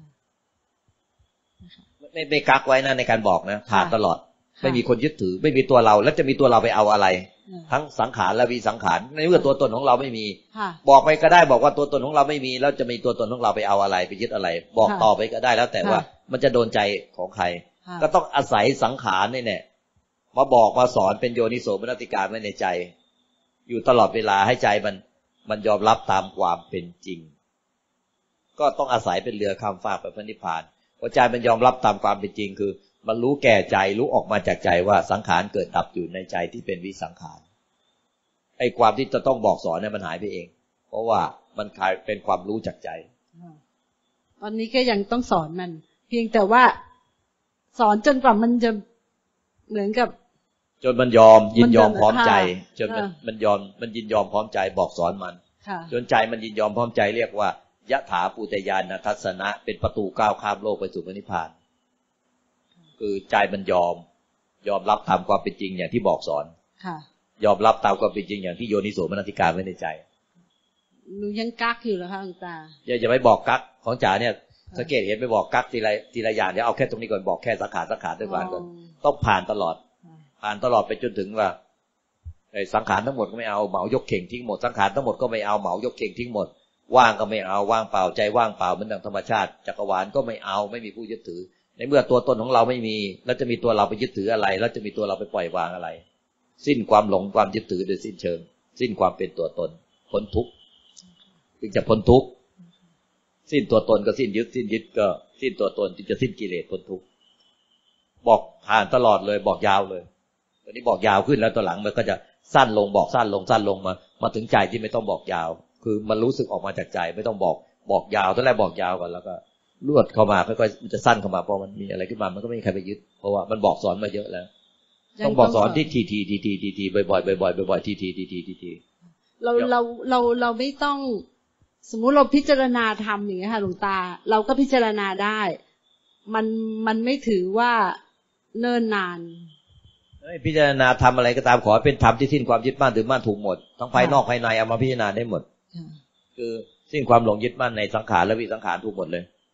Speaker 2: ไม่ไม่กักไว้นะในการบอกนะผ่านตลอดไม่มีคนยึดถือไม่มีตัวเราแล้วจะมีตัวเราไปเอาอะไรทั้งสังขารและวิสังขารในเมื่อตัวตนของเราไม่มีบอกไปก็ได้บอกว่าตัวตนของเราไม่มีแล้วจะมีตัวตนของเราไปเอาอะไรไปยึดอะไรบอกต่อไปก็ได้แล้วแต่ว่ามันจะโดนใจของใครก็ต้องอาศัยสังขารนี่แน่มาบอกมาสอนเป็นโยนิโสมนสิการไว้ในใจอยู่ตลอดเวลาให้ใจมันมันยอมรับตามความเป็นจริงก็ต้องอาศัยเป็นเรือข้ามฟากไปพระนิพพานพอใจมันยอมรับตามความเป็นจริงคือมันรู้แก่ใจรู้ออกมาจากใจว่าสังขารเกิดดับอยู่ในใจที่เป็นวิสังขารไอ้ความที่จะต้องบอกสอนเนี่ยมันหายไปเองเพราะว่ามันกลายเป็นความรู้จากใจ
Speaker 3: ตอนนี้ก็ยังต้องสอนมันเพียงแต่ว่าสอนจนกว่ามันจะเหมือนกับ
Speaker 2: จนมันยอมยินยอมพร้อมใจจนมันมันยอมมันยินยอมพร้อมใจบอกสอนมันจนใจมันยินยอมพร้อมใจเรียกว่ายะถาปูตญาณทัสสนะเป็นประตูก้าวข้ามโลกไปสู่พระนิพพานคือใจมันยอมยอมรับตามความเป็นจริงอย่างที่บอกสอนยอมรับตามความเป็นจริงอย่างที่โยนิโสมนสิการไว้ในใจ
Speaker 3: หนูยังกักอยู่เหรอคะหลวงตา
Speaker 2: อย่าอย่าไปบอกกักของจ๋าเนี่ยสังเกตเห็นไปบอกกักทีละทีละอย่างเดี๋ยวเอาแค่ตรงนี้ก่อนบอกแค่สังขารสังขารด้วยกันก่อนต้องผ่านตลอดผ่านตลอดไปจนถึงว่าไอ้สังขารทั้งหมดก็ไม่เอาเหมายกเข่งทิ้งหมดสังขารทั้งหมดก็ไม่เอาเหมายกเข่งทิ้งหมดว่างก็ไม่เอาว่างเปล่าใจว่างเปล่าเหมือนดังธรรมชาติจักรวาลก็ไม่เอาไม่มีผู้ยึดถือในเมื่อตัวตนของเราไม่มีแล้วจะมีตัวเราไปยึดถืออะไรแล้วจะมีตัวเราไปปล่อยวางอะไรสิ้นความหลงความยึดถือโดยสิ้นเชิงสิ้นความเป็นตัวตนพ้นทุกข์จึงจะพ้นทุกข์สิ้นตัวตนก็สิ้นยึดสิ้นยึดก็สิ้นตัวตนจึงจะสิ้นกิเลสพ้นทุกข์บอกผ่านตลอดเลยบอกยาวเลยตอนนี้บอกยาวขึ้นแล้วตัวหลังมันก็จะสั้นลงบอกสั้นลงสั้นลงมามาถึงใจที่ไม่ต้องบอกยาวคือมันรู้สึกออกมาจากใจไม่ต้องบอกบอกยาวตอนแรกบอกยาวก่อนแล้วก็ลวดเข้ามาค่อยๆมันจะสั้นเข้ามาพอมันมีอะไรขึ้นมามันก็ไม่มีใครไปยึดเพราะว่ามันบอกสอนมาเยอะแล้วต้องบอกสอนที่ทีทีทีทีทีทีบ่อยๆบ่อยๆบ่อยๆทีทีทีทีทีที
Speaker 3: เราเราเราเราไม่ต้องสมมุติเราพิจารณาธรรมอย่างเงี้ยค่ะหลวงตาเราก็พิจารณาได้มันมันไม่ถือว่าเนิ่นนาน
Speaker 2: พิจารณาทำอะไรก็ตามขอเป็นธรรมที่สิ้นความยึดมั่นถือมั่นถูกหมดทั้งภายนอกภายในเอามาพิจารณาได้หมดคือสิ้นความหลงยึดมั่นในสังขารและวิสังขารถูกหมดเลย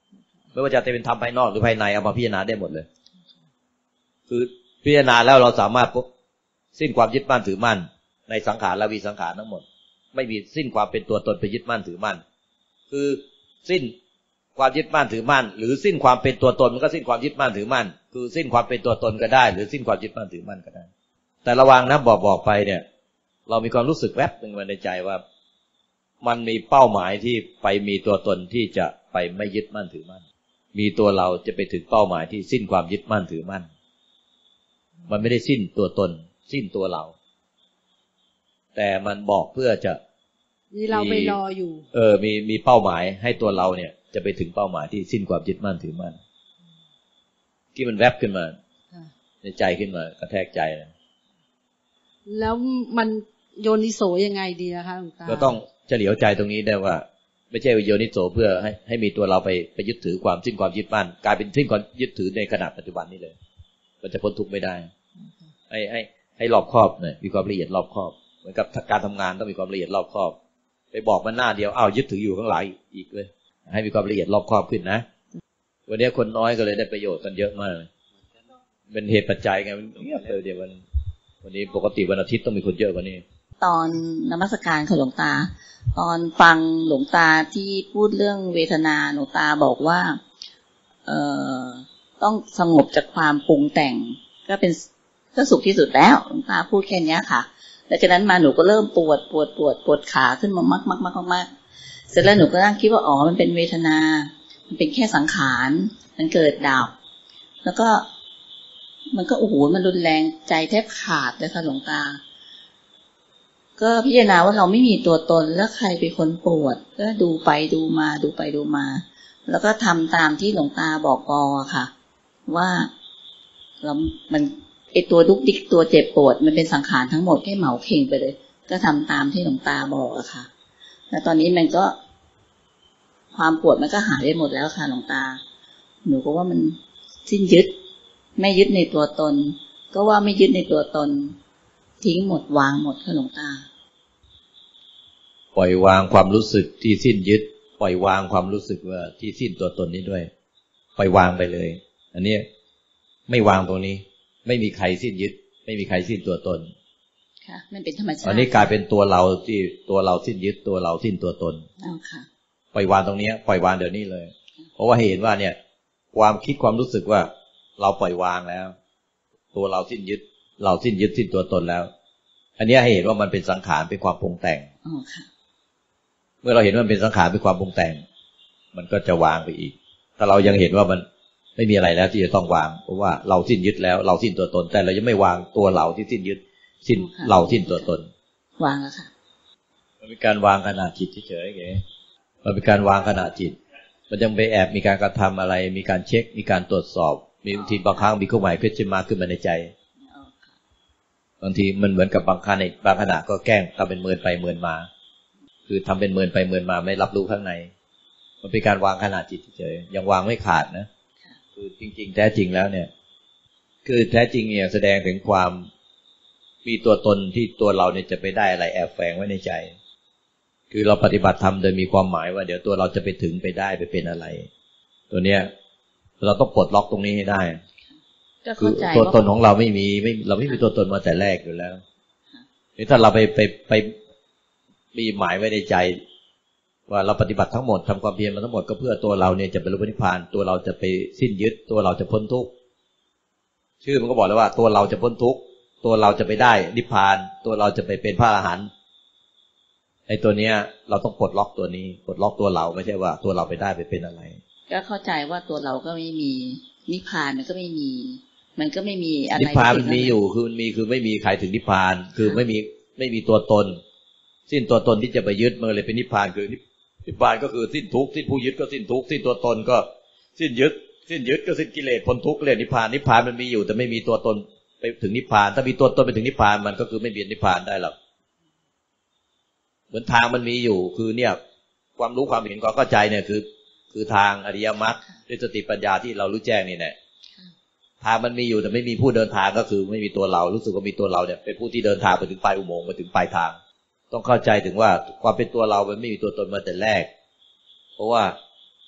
Speaker 2: ไม่ว่าจะเป็นธรรมภายนอกหรือภายในเอามาพิจารณาได้หมดเลยคือพิจารณาแล้วเราสามารถสิ้นความยึดมั่นถือมั่นในสังขารและวิสังขารทั้งหมดไม่มีสิ้นความเป็นตัวตนไปยึดมั่นถือมั่นคือสิ้นความยึดมั่นถือมั่นหรือสิ้นความเป็นตัวตนมันก็สิ้นความยึดมั่นถือมั่นคือสิ้นความเป็นตัวตนก็ได้หรือสิ้นความยึดมั่นถือมั่นก็ได้แต่ระวังนะบอกบอกไปเนี่ยเรามีความรู้สึกแวบนึงมาในใจว่ามันมีเป้าหมายที่ไปมีตัวตนที่จะไปไม่ยึดมั่นถือมั่นมีตัวเราจะไปถึงเป้าหมายที่สิ้นความยึดมั่นถือมั่นมันไม่ได้สิ้นตัวตนสิ้นตัวเราแต่มันบอกเพื่อจะ
Speaker 3: มีเราไปรออยู่
Speaker 2: เออมีมีเป้าหมายให้ตัวเราเนี่ยจะไปถึงเป้าหมายที่สิ้นความยึดมั่นถือมั่นที่มันแวบขึ้นมาในใจขึ้นมากระแทกใจนะ
Speaker 3: แล้วมันโยนิโสยังไงดีนะคะหลวงตา
Speaker 2: ก็ต้องเฉลียวใจตรงนี้ได้ว่าไม่ใช่โยนิโสเพื่อให้ให้มีตัวเราไปไปยึดถือความสิ้นความยึดมั่นกลายเป็นสิ้นความยึดถือในขณะปัจจุบันนี้เลยมันจะพ้นทุกข์ไม่ได้ให้ให้ให้รอบคอบหน่อยมีความละเอียดรอบคอบเหมือนกับการทำงานต้องมีความละเอียดรอบคอบไปบอกมันหน้าเดียวอ้าวยึดถืออยู่ข้างหลังอีกเลยให้มีความละเอียดรอบคอบขึ้นนะวันนี้คนน้อยก็เลยได้ประโยชน์กันเยอะมากเป็นเหตุปัจจัยไงเงียบเลยเดี๋ยววันวันนี้ปกติวันอาทิตย์ต้องมีคนเยอะกว่านี้
Speaker 4: ตอนนมัสการของหลวงตาตอนฟังหลวงตาที่พูดเรื่องเวทนาหลวงตาบอกว่าเอ่อต้องสงบจากความปรุงแต่งก็เป็นก็สุขที่สุดแล้วหลวงตาพูดแค่นี้ค่ะแล้วจากนั้นมาหนูก็เริ่มปวดปวดปวดปวดขาขึ้นมามากมากมากมากเสร็จแล้วหนูก็นั่งคิดว่าอ๋อมันเป็นเวทนามันเป็นแค่สังขารมันเกิดดับแล้วก็มันก็โอ้โหมันรุนแรงใจแทบขาดเลยค่ะหลวงตาก็พิจารณาว่าเราไม่มีตัวตนแล้วใครเป็นคนปวดก็ดูไปดูมาดูไปดูมาแล้วก็ทำตามที่หลวงตาบอกปอค่ะว่าเรามันไอตัวดุกดิกตัวเจ็บปวดมันเป็นสังขารทั้งหมดให้เหมาเข่งไปเลยก็ทำตามที่หลวงตาบอกอะค่ะแล้วตอนนี้มันก็ความปวดมันก็หายไปหมดแล้วค่ะหลวงตาหนูก็ว่ามันสิ้นยึดไม่ยึดในตัวตนก็ว่าไม่ยึดในตัวตนทิ้งหมดวางหมดค่ะหลวงตา
Speaker 2: ปล่อยวางความรู้สึกที่สิ้นยึดปล่อยวางความรู้สึกว่าที่สิ้นตัวตนนี้ด้วยปล่อยวางไปเลยอันนี้ไม่วางตรงนี้ไม่มีใครสิ้นยึดไม่มีใครสิ้นตัวตน
Speaker 4: ค่ะมันเป็นธรรมชาติ
Speaker 2: อันนี้กลายเป็นตัวเราที่ตัวเราสิ้นยึดตัวเราสิ้นตัวตน
Speaker 4: อ้าวค่ะ
Speaker 2: ปล่อยวางตรงนี้ปล่อยวางเดี๋ยวนี้เลยเพราะว่าเห็นว่าเนี่ยความคิดความรู้สึกว่าเราปล่อยวางแล้วตัวเราสิ้นยึดเราสิ้นยึดสิ้นตัวตนแล้วอันนี้ให้เห็นว่ามันเป็นสังขารเป็นความปรุงแต่ง
Speaker 4: อ๋อค่ะ
Speaker 2: เมื่อเราเห็นว่ามันเป็นสังขารเป็นความปรุงแต่งมันก็จะวางไปอีกถ้าเรายังเห็นว่ามันไม่มีอะไรแล้วที่จะต้องวางเพราะว่าเราสิ้นยึดแล้วเราสิ้นตัวตนแต่เรายังไม่วางตัวเราที่สิ้นยึดสิ้นเราสิ้นตัวตน
Speaker 4: วางแล้วค่ะ
Speaker 2: มันเป็นการวางขณะจิตเฉยๆไงมันเป็นการวางขณะจิตมันยังไปแอบมีการกระทำอะไรมีการเช็คมีการตรวจสอบมีบางทีบางครั้งมีเครื่องหมายเพชรมาขึ้นมาในใจบางทีมันเหมือนกับบางขณะในบางขณะก็แกล้งทำเป็นเมินไปเมินมาคือทำเป็นเมินไปเมินมาไม่รับรู้ข้างในมันเป็นการวางขณะจิตเฉยๆยังวางไม่ขาดนะคือจริงๆแท้จริงแล้วเนี่ยคือแท้จริงเนี่ยแสดงถึงความมีตัวตนที่ตัวเราเนี่ยจะไปได้อะไรแอบแฝงไว้ในใจคือเราปฏิบัติธรรมโดยมีความหมายว่าเดี๋ยวตัวเราจะไปถึงไปได้ไปเป็นอะไรตัวเนี้ยเราต้องปลดล็อกตรงนี้ให้ได้คือตัวตนของเราไม่มีไม่เราไม่มีตัวตนมาแต่แรกอยู่แล้วนี่ถ้าเราไปไปไปมีหมายไว้ในใจว่าเราปฏิบัติทั้งหมดทำความเพียรมาทั้งหมดก็เพื่อตัวเราเนี่ยจะบรรลุนิพพานตัวเราจะไปสิ้นยึดตัวเราจะพ้นทุกข์ชื่อมันก็บอกแล้วว่าตัวเราจะพ้นทุกข์ตัวเราจะไปได้นิพพานตัวเราจะไปเป็นพระอรหันต์ไอ้ตัวเนี้ยเราต้องปลดล็อกตัวนี้ปลดล็อกตัวเราไม่ใช่ว่าตัวเราไปได้ไปเป็นอะไร
Speaker 4: ก็เข้าใจว่าตัวเราก็ไม่มีนิพพานมันก็ไม่มีมันก็ไม่มีอะไร
Speaker 2: นิพพานมันมีอยู่คือมันมีคือไม่มีใครถึงนิพพานคือไม่มีไม่มีตัวตนสิ้นตัวตนที่จะไปยึดมันเลยเป็นนิพพานคือนิพพานก็คือสิ้นทุกข์สิ้นผู้ยึดก็สิ้นทุกข์สิ้นตัวตนก็สิ้นยึดสิ้นยึดก็สิ้นกิเลสพ้นทุกข์เรียกนิพพานนิพพานมันมีอยู่แต่ไม่มีตัวตนไปถึงนิพพานถ้ามีตัวตนไปถึงนิพพานมันก็คือไม่มีนิพพานได้หรอกเหมือนทางมันมีอยู่คือเนี่ยความรู้ความเห็นความเข้าใจเนี่ยคือคือทางอริยมรรคด้วยสติปัญญาที่เรารู้แจ้งนี่แหละทางมันมีอยู่แต่ไม่มีผู้เดินทางก็คือไม่มีตัวเรารู้สึกว่ามีตัวเราเนี่ยเป็นผู้ที่เดินทางไปถึงปลายอุโมงค์ไปถึงปลายทางต้องเข้าใจถึงว่าความเป็นตัวเรามันไม่มีตัวตนมาแต่แรกเพราะว่า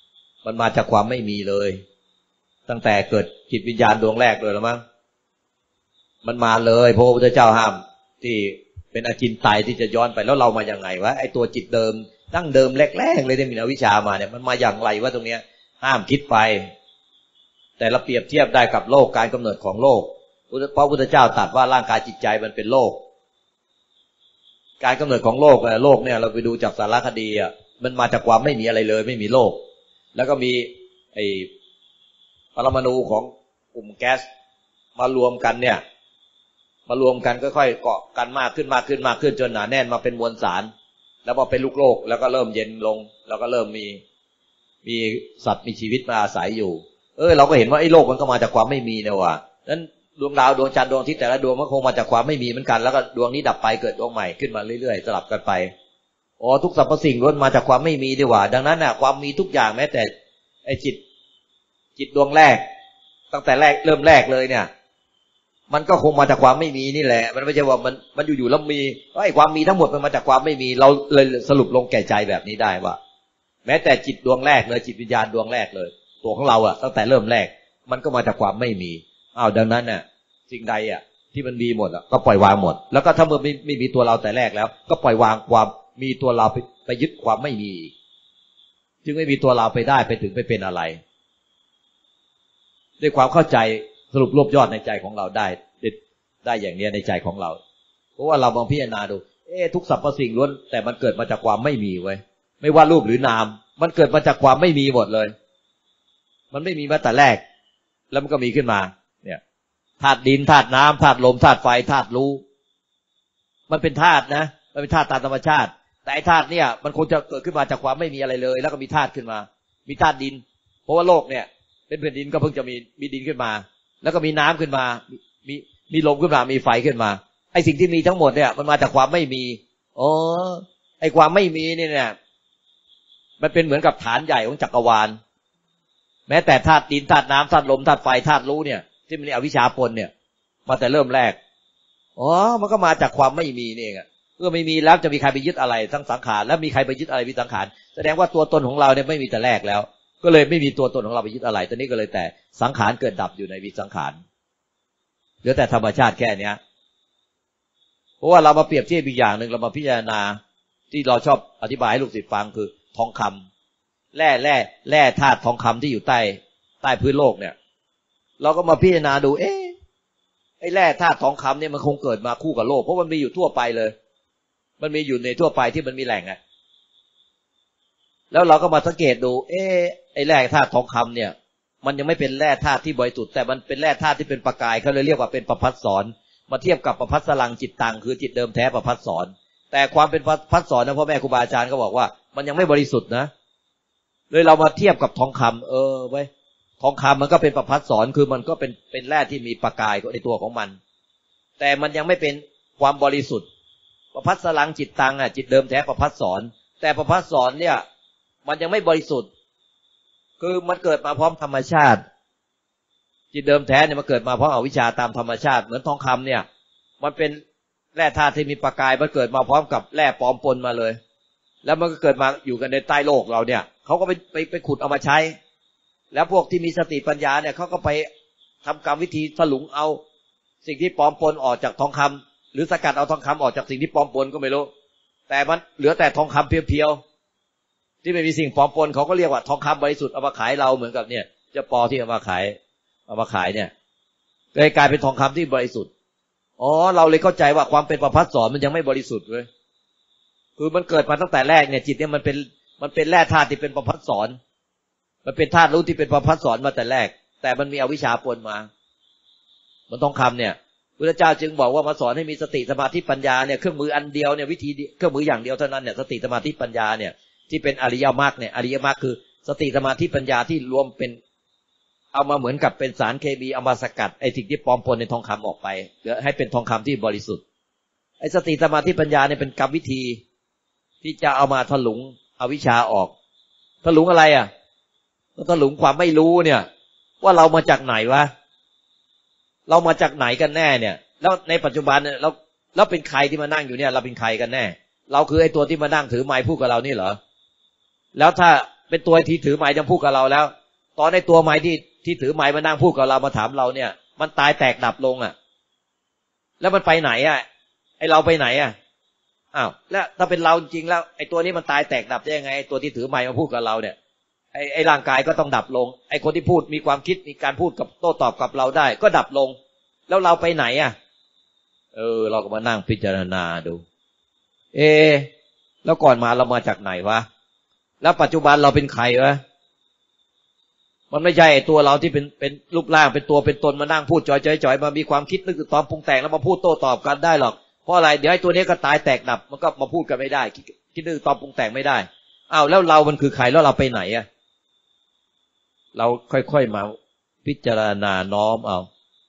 Speaker 2: มันมาจากความไม่มีเลยตั้งแต่เกิดจิตวิญญาณดวงแรกเลยหรือมั้งมันมาเลยพระพุทธเจ้าห้ามที่เป็นอจินไตยที่จะย้อนไปแล้วเรามาอย่างไงวะไอตัวจิตเดิมตั้งเดิมแรกๆเลยที่มีอวิชชามาเนี่ยมันมาอย่างไรวะตรงเนี้ยห้ามคิดไปแต่เราเปรียบเทียบได้กับโลกการกำเนิดของโลกเพราะพุทธเจ้าตรัสว่าร่างกายจิตใจมันเป็นโลกการกำเนิดของโลกเนี่ยโลกเนี่ยเราไปดูจากสารคดีอ่ะมันมาจากความไม่มีอะไรเลยไม่มีโลกแล้วก็มีไอ้ปรมาณูของกลุ่มแก๊สมารวมกันเนี่ยมารวมกันค่อยๆเกาะกันมากขึ้นมากขึ้นมากขึ้นจนหนาแน่นมาเป็นมวลสารแล้วพอเป็นลูกโลกแล้วก็เริ่มเย็นลงแล้วก็เริ่มมีมีสัตว์มีชีวิตมาอาศัยอยู่เออเราก็เห็นว่าไอ้โลกมันก็มาจากความไม่มีเนี่ยว่ะนั้นดวงดาวดวงจันทร์ดวงอาทิตย์แต่ละดวงมันคงมาจากความไม่มีเหมือนกันแล้วก็ดวงนี้ดับไปเกิดดวงใหม่ขึ้นมาเรื่อยๆสลับกันไปอ๋อทุกสรรพสิ่งล้วนมาจากความไม่มีดีกว่าดังนั้นน่ะความมีทุกอย่างแม้แต่ไอ้จิตจิตดวงแรกตั้งแต่แรกเริ่มแรกเลยเนี่ยมันก็คงมาจากความไม่มีนี่แหละมันไม่ใช่ว่ามันมันอยู่ๆแล้วมีไอ้ความมีทั้งหมดมันมาจากความไม่มีเราเลยสรุปลงแก่ใจแบบนี้ได้ว่าแม้แต่จิตดวงแรกเลยจิตวิญญาณดวงแรกเลยตัวของเราอะตั้งแต่เริ่มแรกมันก็มาจากความไม่มีอ้าวดังนั้นน่ะสิ่งใดอะที่มันมีหมดอะก็ปล่อยวางหมดแล้วก็ถ้ามันไม่ไม่มีตัวเราแต่แรกแล้วก็ปล่อยวางความมีตัวเราไปไปยึดความไม่มีจึงไม่มีตัวเราไปได้ไปถึงไปเป็นอะไรด้วยความเข้าใจสรุปรวบยอดในใจของเราได้ได้อย่างนี้ในใจของเราเพราะว่าเราลองพิจารณาดูเอ๊ะทุกสรรพสิ่งล้วนแต่มันเกิดมาจากความไม่มีไว้ไม่ว่ารูปหรือนามมันเกิดมาจากความไม่มีหมดเลยมันไม่มีมาแต่แรกแล้วมันก็มีขึ้นมาเนี่ยธาตุดินธาตุน้ำธาตุลมธาตุไฟธาตุรู้มันเป็นธาตุนะมันเป็นธาตุตามธรรมชาติแต่ไอ้ธาตุเนี่ยมันคงจะเกิดขึ้นมาจากความไม่มีอะไรเลยแล้วก็มีธาตุขึ้นมามีธาตุดินเพราะว่าโลกเนี่ยเป็นแผ่นดินก็เพิ่งจะมีมีดินขึ้นมาแล้วก็มีน้ำขึ้นมามีมีลมขึ้นมามีไฟขึ้นมาไอ้สิ่งที่มีทั้งหมดเนี่ยมันมาจากความไม่มีอ๋อไอ้ความไม่มีนี่เนี่ยมันเป็นเหมือนกับฐานใหญ่ของจักรวาลแม้แต่ธาตุดินธาตุน้ำธาตุลมธาตุไฟธาตุรู้เนี่ยที่มันอวิชชาปนเนี่ยมาแต่เริ่มแรกอ๋อมันก็มาจากความไม่มีนี่เองเมื่อไม่มีแล้วจะมีใครไปยึดอะไรทั้งสังขารแล้วมีใครไปยึดอะไรมีสังขารแสดงว่าตัวตนของเราเนี่ยไม่มีแต่แรกแล้วก็เลยไม่มีตัวตนของเราไปยึดอะไรตอนนี้ก็เลยแต่สังขารเกิดดับอยู่ในวิสังขารเหลือแต่ธรรมชาติแค่เนี้ยเพราะว่าเรามาเปรียบเทียบอีกอย่างหนึ่งเรามาพิจารณาที่เราชอบอธิบายให้ลูกศิษย์ฟังคือทองคำแร่แร่แร่ธาตุทองคำที่อยู่ใต้ใต้พื้นโลกเนี่ยเราก็มาพิจารณาดูเอ๊ะไอ้แร่ธาตุทองคำเนี่ยมันคงเกิดมาคู่กับโลกเพราะมันมีอยู่ทั่วไปเลยมันมีอยู่ในทั่วไปที่มันมีแหล่งอ่ะแล้วเราก็มาสังเกตดูเอ๊ะไอ้แร่ธาตุทองคำเนี่ยมันยังไม่เป็นแร่ธาตุที่บริสุทธิ์แต่มันเป็นแร่ธาตุที่เป็นประกายเขาเลยเรียกว่าเป็นประภัสสรมาเทียบกับประภัสสรังจิตตังคือจิตเดิมแท้ประภัสสรแต่ความเป็นประภัสสรนะพ่อแม่ครูบาอาจารย์ก็บอกว่ามันยังไม่บริสุทธิ์นะเลยเรามาเทียบกับทองคำเออไว้ทองคำมันก็เป็นประภัสสรคือมันก็เป็นเป็นแร่ที่มีประกายในตัวของมันแต่มันยังไม่เป็นความบริสุทธิ์ประภัสสรังจิตตังอ่ะจิตเดิมแท้ประภัสสรแต่ประภัสสรเนี่ยมันยังไม่บริสุทธิ์คือมันเกิดมาพร้อมธรรมชาติจิตเดิมแท้เนี่ยมันเกิดมาเพราะอวิชชาตามธรรมชาติเหมือนทองคำเนี่ยมันเป็นแร่ธาตุที่มีประกายมันเกิดมาพร้อมกับแร่ปลอมปนมาเลยแล้วมันก็เกิดมาอยู่กันในใต้โลกเราเนี่ยเขาก็ไปไปไปขุดเอามาใช้แล้วพวกที่มีสติปัญญาเนี่ยเขาก็ไปทำกรรมวิธีสลุงเอาสิ่งที่ปลอมปนออกจากทองคำหรือสกัดเอาทองคำออกจากสิ่งที่ปลอมปนก็ไม่รู้แต่มันเหลือแต่ทองคำเพียวๆที่ไม่มีสิ่งปลอมปนเขาก็เรียกว่าทองคำบริสุทธิ์เอามาขายเราเหมือนกับเนี่ยเจ้าปอที่เอามาขายเอามาขายเนี่ยเลยกลายเป็นทองคำที่บริสุทธิ์อ๋อเราเลยเข้าใจว่าความเป็นประภัสสรมันยังไม่บริสุทธิ์เลยคือมันเกิดมาตั้งแต่แรกเนี่ยจิตเนี่ยมันเป็นมันเป็นแร่ธาตุที่เป็นประภัสสรมันเป็นธาตุรู้ที่เป็นประภัสสรมาแต่แรกแต่มันมีอวิชชาปนมามันทองคำเนี่ยพระเจ้าจึงบอกว่ามาสอนให้มีสติสมาธิปัญญาเนี่ยเครื่องมืออันเดียวเนี่ยวิธีเครื่องมืออย่างเดียวเท่านั้นเนี่ยสติสมาธิปัญญาเนี่ยที่เป็นอริยมรรคเนี่ยอริยมรรคคือสติสมาธิปัญญาที่รวมเป็นเอามาเหมือนกับเป็นสารเคมีเอามาสกัดไอ้สิ่งที่ปลอมปนในทองคำออกไปเพื่อให้เป็นทองคำที่บริสุทธิ์ไอ้สติสมาธิปัญญาเนี่ยเป็นกรรมวิธีที่จะเอามาถลุงอวิชชาออกถลุงอะไรอ่ะถลุงความไม่รู้เนี่ยว่าเรามาจากไหนวะเรามาจากไหนกันแน่เนี่ยแล้วในปัจจุบันเนี่ยเราเราเป็นใครที่มานั่งอยู่เนี่ยเราเป็นใครกันแน่เราคือไอ้ตัวที่มานั่งถือไมค์พูดกับเรานี่เหรอแล้วถ้าเป็นตัวที่ถือไม้จะพูดกับเราแล้วตอนในตัวไม้ที่ที่ถือไม้มานั่งพูดกับเรามาถามเราเนี่ยมันตายแตกดับลงอ่ะแล้วมันไปไหนอ่ะไอเราไปไหนอ่ะอ้าวแล้วถ้าเป็นเราจริงแล้วไอตัวนี้มันตายแตกดับได้ยังไงไอตัวที่ถือไม้มาพูดกับเราเนี่ยไอไอร่างกายก็ต้องดับลงไอคนที่พูดมีความคิดมีการพูดกับโต้ตอบกับเราได้ก็ดับลงแล้วเราไปไหนอ่ะเออเราก็มานั่งพิจารณาดูเอแล้วก่อนมาเรามาจากไหนวะแล้วปัจจุบันเราเป็นใครวะมันไม่ใช่ตัวเราที่เป็นเป็นรูปร่างเป็นตัวเป็นตนมานั่งพูดจ่อยๆๆมามีความคิดนึกตอบปรุงแต่งแล้วมาพูดโต้ตอบกันได้หรอกเพราะอะไรเดี๋ยวไอ้ตัวนี้ก็ตายแตกดับมันก็มาพูดกันไม่ได้คิดคิดนึกตอบปรุงแต่งไม่ได้อ้าวแล้วเรามันคือใครแล้วเราไปไหนอ่ะเราค่อยๆมาพิจารณาน้อมเอา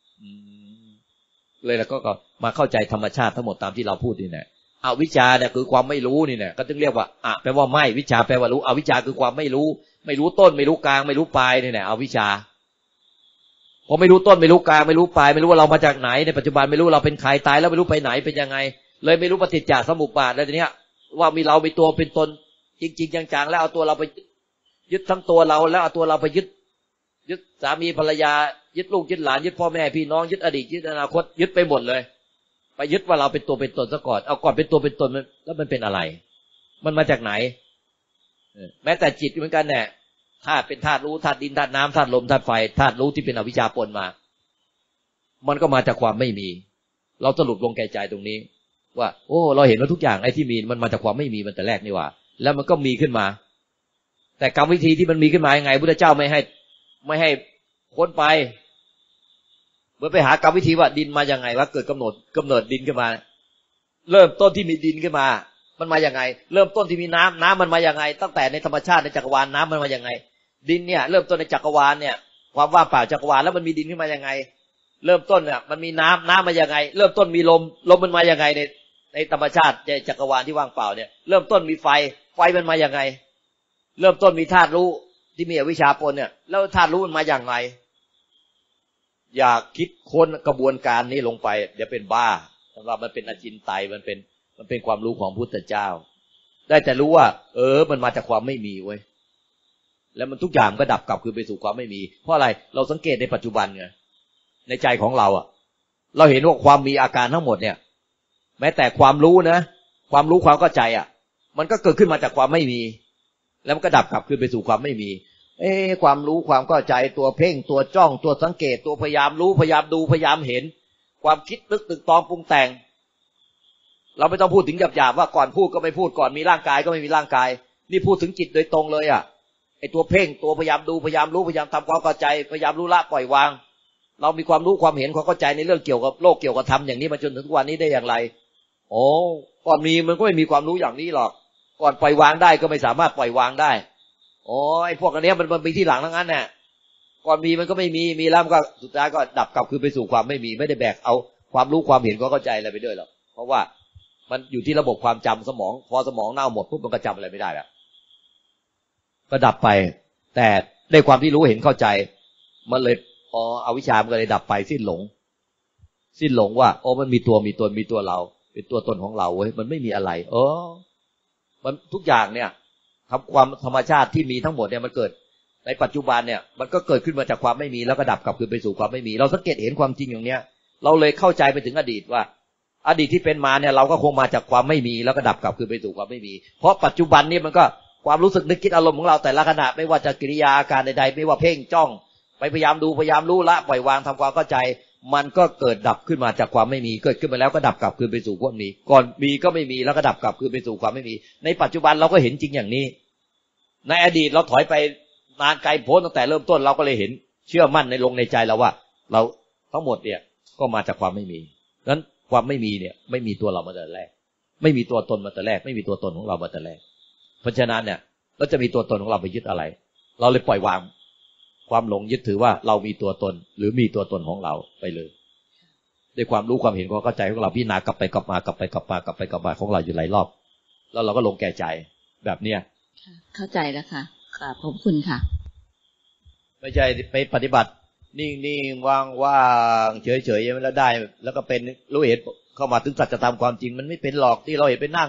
Speaker 2: เลยแล้วก็มาเข้าใจธรรมชาติทั้งหมดตามที่เราพูดนี่แหละอวิชชาเนี่ยคือความไม่รู้นี่แหละก็จึงเรียกว่าอะแปลว่าไม่วิชชาแปลว่ารู้อวิชชาคือความไม่รู้ไม่รู้ต้นไม่รู้กลางไม่รู้ปลายนี่แหละอวิชชาพอไม่รู้ต้นไม่รู้กลางไม่รู้ปลายไม่รู้ว่าเรามาจากไหนในปัจจุบันไม่รู้เราเป็นใครตายแล้วไม่รู้ไปไหนเป็นยังไงเลยไม่รู้ปฏิจจสมุปบาทแล้วทีเนี้ยว่ามีเรามีตัวเป็นตนจริงๆจังๆแล้วเอาตัวเราไปยึดทั้งตัวเราแล้วเอาตัวเราไปยึดยึดสามีภรรยายึดลูกยึดหลานยึดพ่อแม่พี่น้องยึดอดีตยึดอนาคตยึดไปหมดเลยไปยึดว่าเราเป็นตัวเป็นตนซะก่อนเอาก่อนเป็นตัวเป็นตนแล้วมันเป็นอะไรมันมาจากไหนแม้แต่จิตเหมือนกันเนี่ยธาตุเป็นธาตุรู้ธาตุดินธาตุน้ำธาตุลมธาตุไฟธาตุรู้ที่เป็นอวิชชาปนมามันก็มาจากความไม่มีเราสรุปลงแก่ใจตรงนี้ว่าโอ้เราเห็นว่าทุกอย่างไอ้ที่มีมันมาจากความไม่มีมันแต่แรกนี่หว่าแล้วมันก็มีขึ้นมาแต่กรรมวิธีที่มันมีขึ้นมายังไงพุทธเจ้าไม่ให้ไม่ให้ค้นไปเมื่อไปหากรรมวิธีว่าดินมายังไงวะเกิดกำเนิดกำเนิดดินขึ้นมาเริ่มต้นที่มีดินขึ้นมามันมาอย่างไงเริ่มต้นที่มีน้ำน้ำมันมาอย่างไงตั้งแต่ในธรรมชาติในจักรวาลน้ำมันมาอย่างไงดินเนี่ยเริ่มต้นในจักรวาลเนี่ยความว่างเปล่าจักรวาลแล้วมันมีดินขึ้นมาอย่างไงเริ่มต้นเนี่ยมันมีน้ำน้ำมาอย่างไงเริ่มต้นมีลมลมมันมาอย่างไงในในธรรมชาติในจักรวาลที่ว่างเปล่าเนี่ยเริ่มต้นมีไฟไฟมันมาอย่างไงเริ่มต้นมีธาตุรู้ที่มีอวิชชาปนเนี่ยแล้วธาตุรู้มันมาอย่างไรอยากคิดค้นกระบวนการนี้ลงไปเดี๋ยวเป็นบ้าสำหรับมันเป็นอจินไตยมันเป็นมันเป็นความรู้ของพุทธเจ้าได้แต่รู้ว่าเออมันมาจากความไม่มีเว้ยแล้วมันทุกอย่างก็ดับกลับคือไปสู่ความไม่มีเพราะอะไรเราสังเกตในปัจจุบันไงในใจของเราอ่ะเราเห็นว่าความมีอาการทั้งหมดเนี่ยแม้แต่ความรู้นะความรู้ความเข้าใจอ่ะมันก็เกิดขึ้นมาจากความไม่มีแล้วมันก็ดับกลับคือไปสู่ความไม่มีเอ๊ะความรู้ความเข้าใจตัวเพ่งตัวจ้องตัวสังเกตตัวพยายามรู้พยายามดูพยายามเห็นความคิดนึกตึกตองปรุงแต่งเราไม่ต้องพูดถึงหยาบๆว่าก่อนพูดก็ไม่พูดก่อนมีร่างกายก็ไม่มีร่างกายนี่พูดถึงจิตโดยตรงเลยอ่ะไอ้ตัวเพ่งตัวพยายามดูพยายามรู้พยายามทำความเข้าใจพยายามรู้ละปล่อยวางเรามีความรู้ความเห็นความเข้าใจในเรื่องเกี่ยวกับโลกเกี่ยวกับธรรมอย่างนี้มาจนถึงทุกวันนี้ได้อย่างไรโอ้ก่อนมีมันก็ไม่มีความรู้อย่างนี้หรอกก่อนปล่อยวางได้ก็ไม่สามารถปล่อยวางได้โอ้ไอ้พวกอันนี้มันมันมีที่หลังทั้งนั้นน่ะก่อนมีมันก็ไม่มีมีแล้วมันก็สุดท้ายก็ดับกลับคือไปสู่ความไม่มีไม่ได้แบกเอาความรู้ความเห็นความเข้าใจอะไรไปด้วยหรอกเพราะว่ามันอยู่ที่ระบบความจำสมองพอสมองเน่าหมดปุ๊บมันก็จำอะไรไม่ได้แล้วก็ดับไปแต่ได้ความที่รู้เห็นเข้าใจมันเลยอ๋ออวิชชามันก็เลยดับไปสิ้นหลงสิ้นหลงว่าโอ้มันมีตัวมีตนมีตัวเราเป็นตัวตนของเราเว้ยมันไม่มีอะไรเออมันทุกอย่างเนี่ยครับความธรรมชาติที่มีทั้งหมดเนี่ยมันเกิดในปัจจุบันเนี่ยมันก็เกิดขึ้นมาจากความไม่มีแล้วก็ดับกลับคืนไปสู่ความไม่มีเราสังเกตเห็นความจริงอย่างเนี้ยเราเลยเข้าใจไปถึงอดีตว่าอดีตที่เป็นมาเนี่ยเราก็คงมาจากความไม่มีแล้วก็ดับกลับคืนไปสู่ความไม่มีเพราะปัจจุบันนี้มันก็ความรู้สึกนึกคิดอารมณ์ของเราแต่ละขณะไม่ว่าจะกิริยาอาการใดๆไม่ว่าเพ่งจ้องไปพยายามดูพยายามรู้ละปล่อยวางทำความเข้าใจมันก็เกิดดับขึ้นมาจากความไม่มีเกิดขึ้นมาแล้วก็ดับกลับคืนไปสู่ความมีก่อนมีก็ไม่มีแล้วก็ดับกลับคืนไปสู่ความไม่มีในปัจจุบันเราก็เห็นจริงอย่างนี้ในอดีตเราถอยไปนานไกลโพ้นตั้งแต่เริ่มต้นเราก็เลยเห็นเชื่อมั่นในลงในใจเราว่าเราทั้งหมดเนี่ยก็มาจากความไม่มีนั้นความไม่มีเนี่ยไม่มีตัวเรามาแต่แรกไม่มีตัวตนมาแต่แรกไม่มีตัวตนของเรามาแต่แรกเพราะฉะนั้นเนี่ยเราจะมีตัวตนของเราไปยึดอะไรเราเลยปล่อยวางความหลงยึดถือว่าเรามีตัวตนหรือมีตัวตนของเราไปเลยด้วยความรู้ความเห็นความเข้าใจของเราพิจารณากลับไปกลับมากลับไปกลับมากลับไปกลับมาของเราอยู่หลายรอบแล้วเราก็ลงแก่ใจแบบเนี้ย
Speaker 4: เข้าใจแล้วค่ะค่ะขอบคุณค่ะ
Speaker 2: ไม่ใช่ไปปฏิบัตินิ่งๆว่างๆเฉยๆแล้วได้แล้วก็เป็นรู้เห็นเข้ามาถึงสัจธรรมความจริงมันไม่เป็นหรอกที่เราเห็นไปนั่ง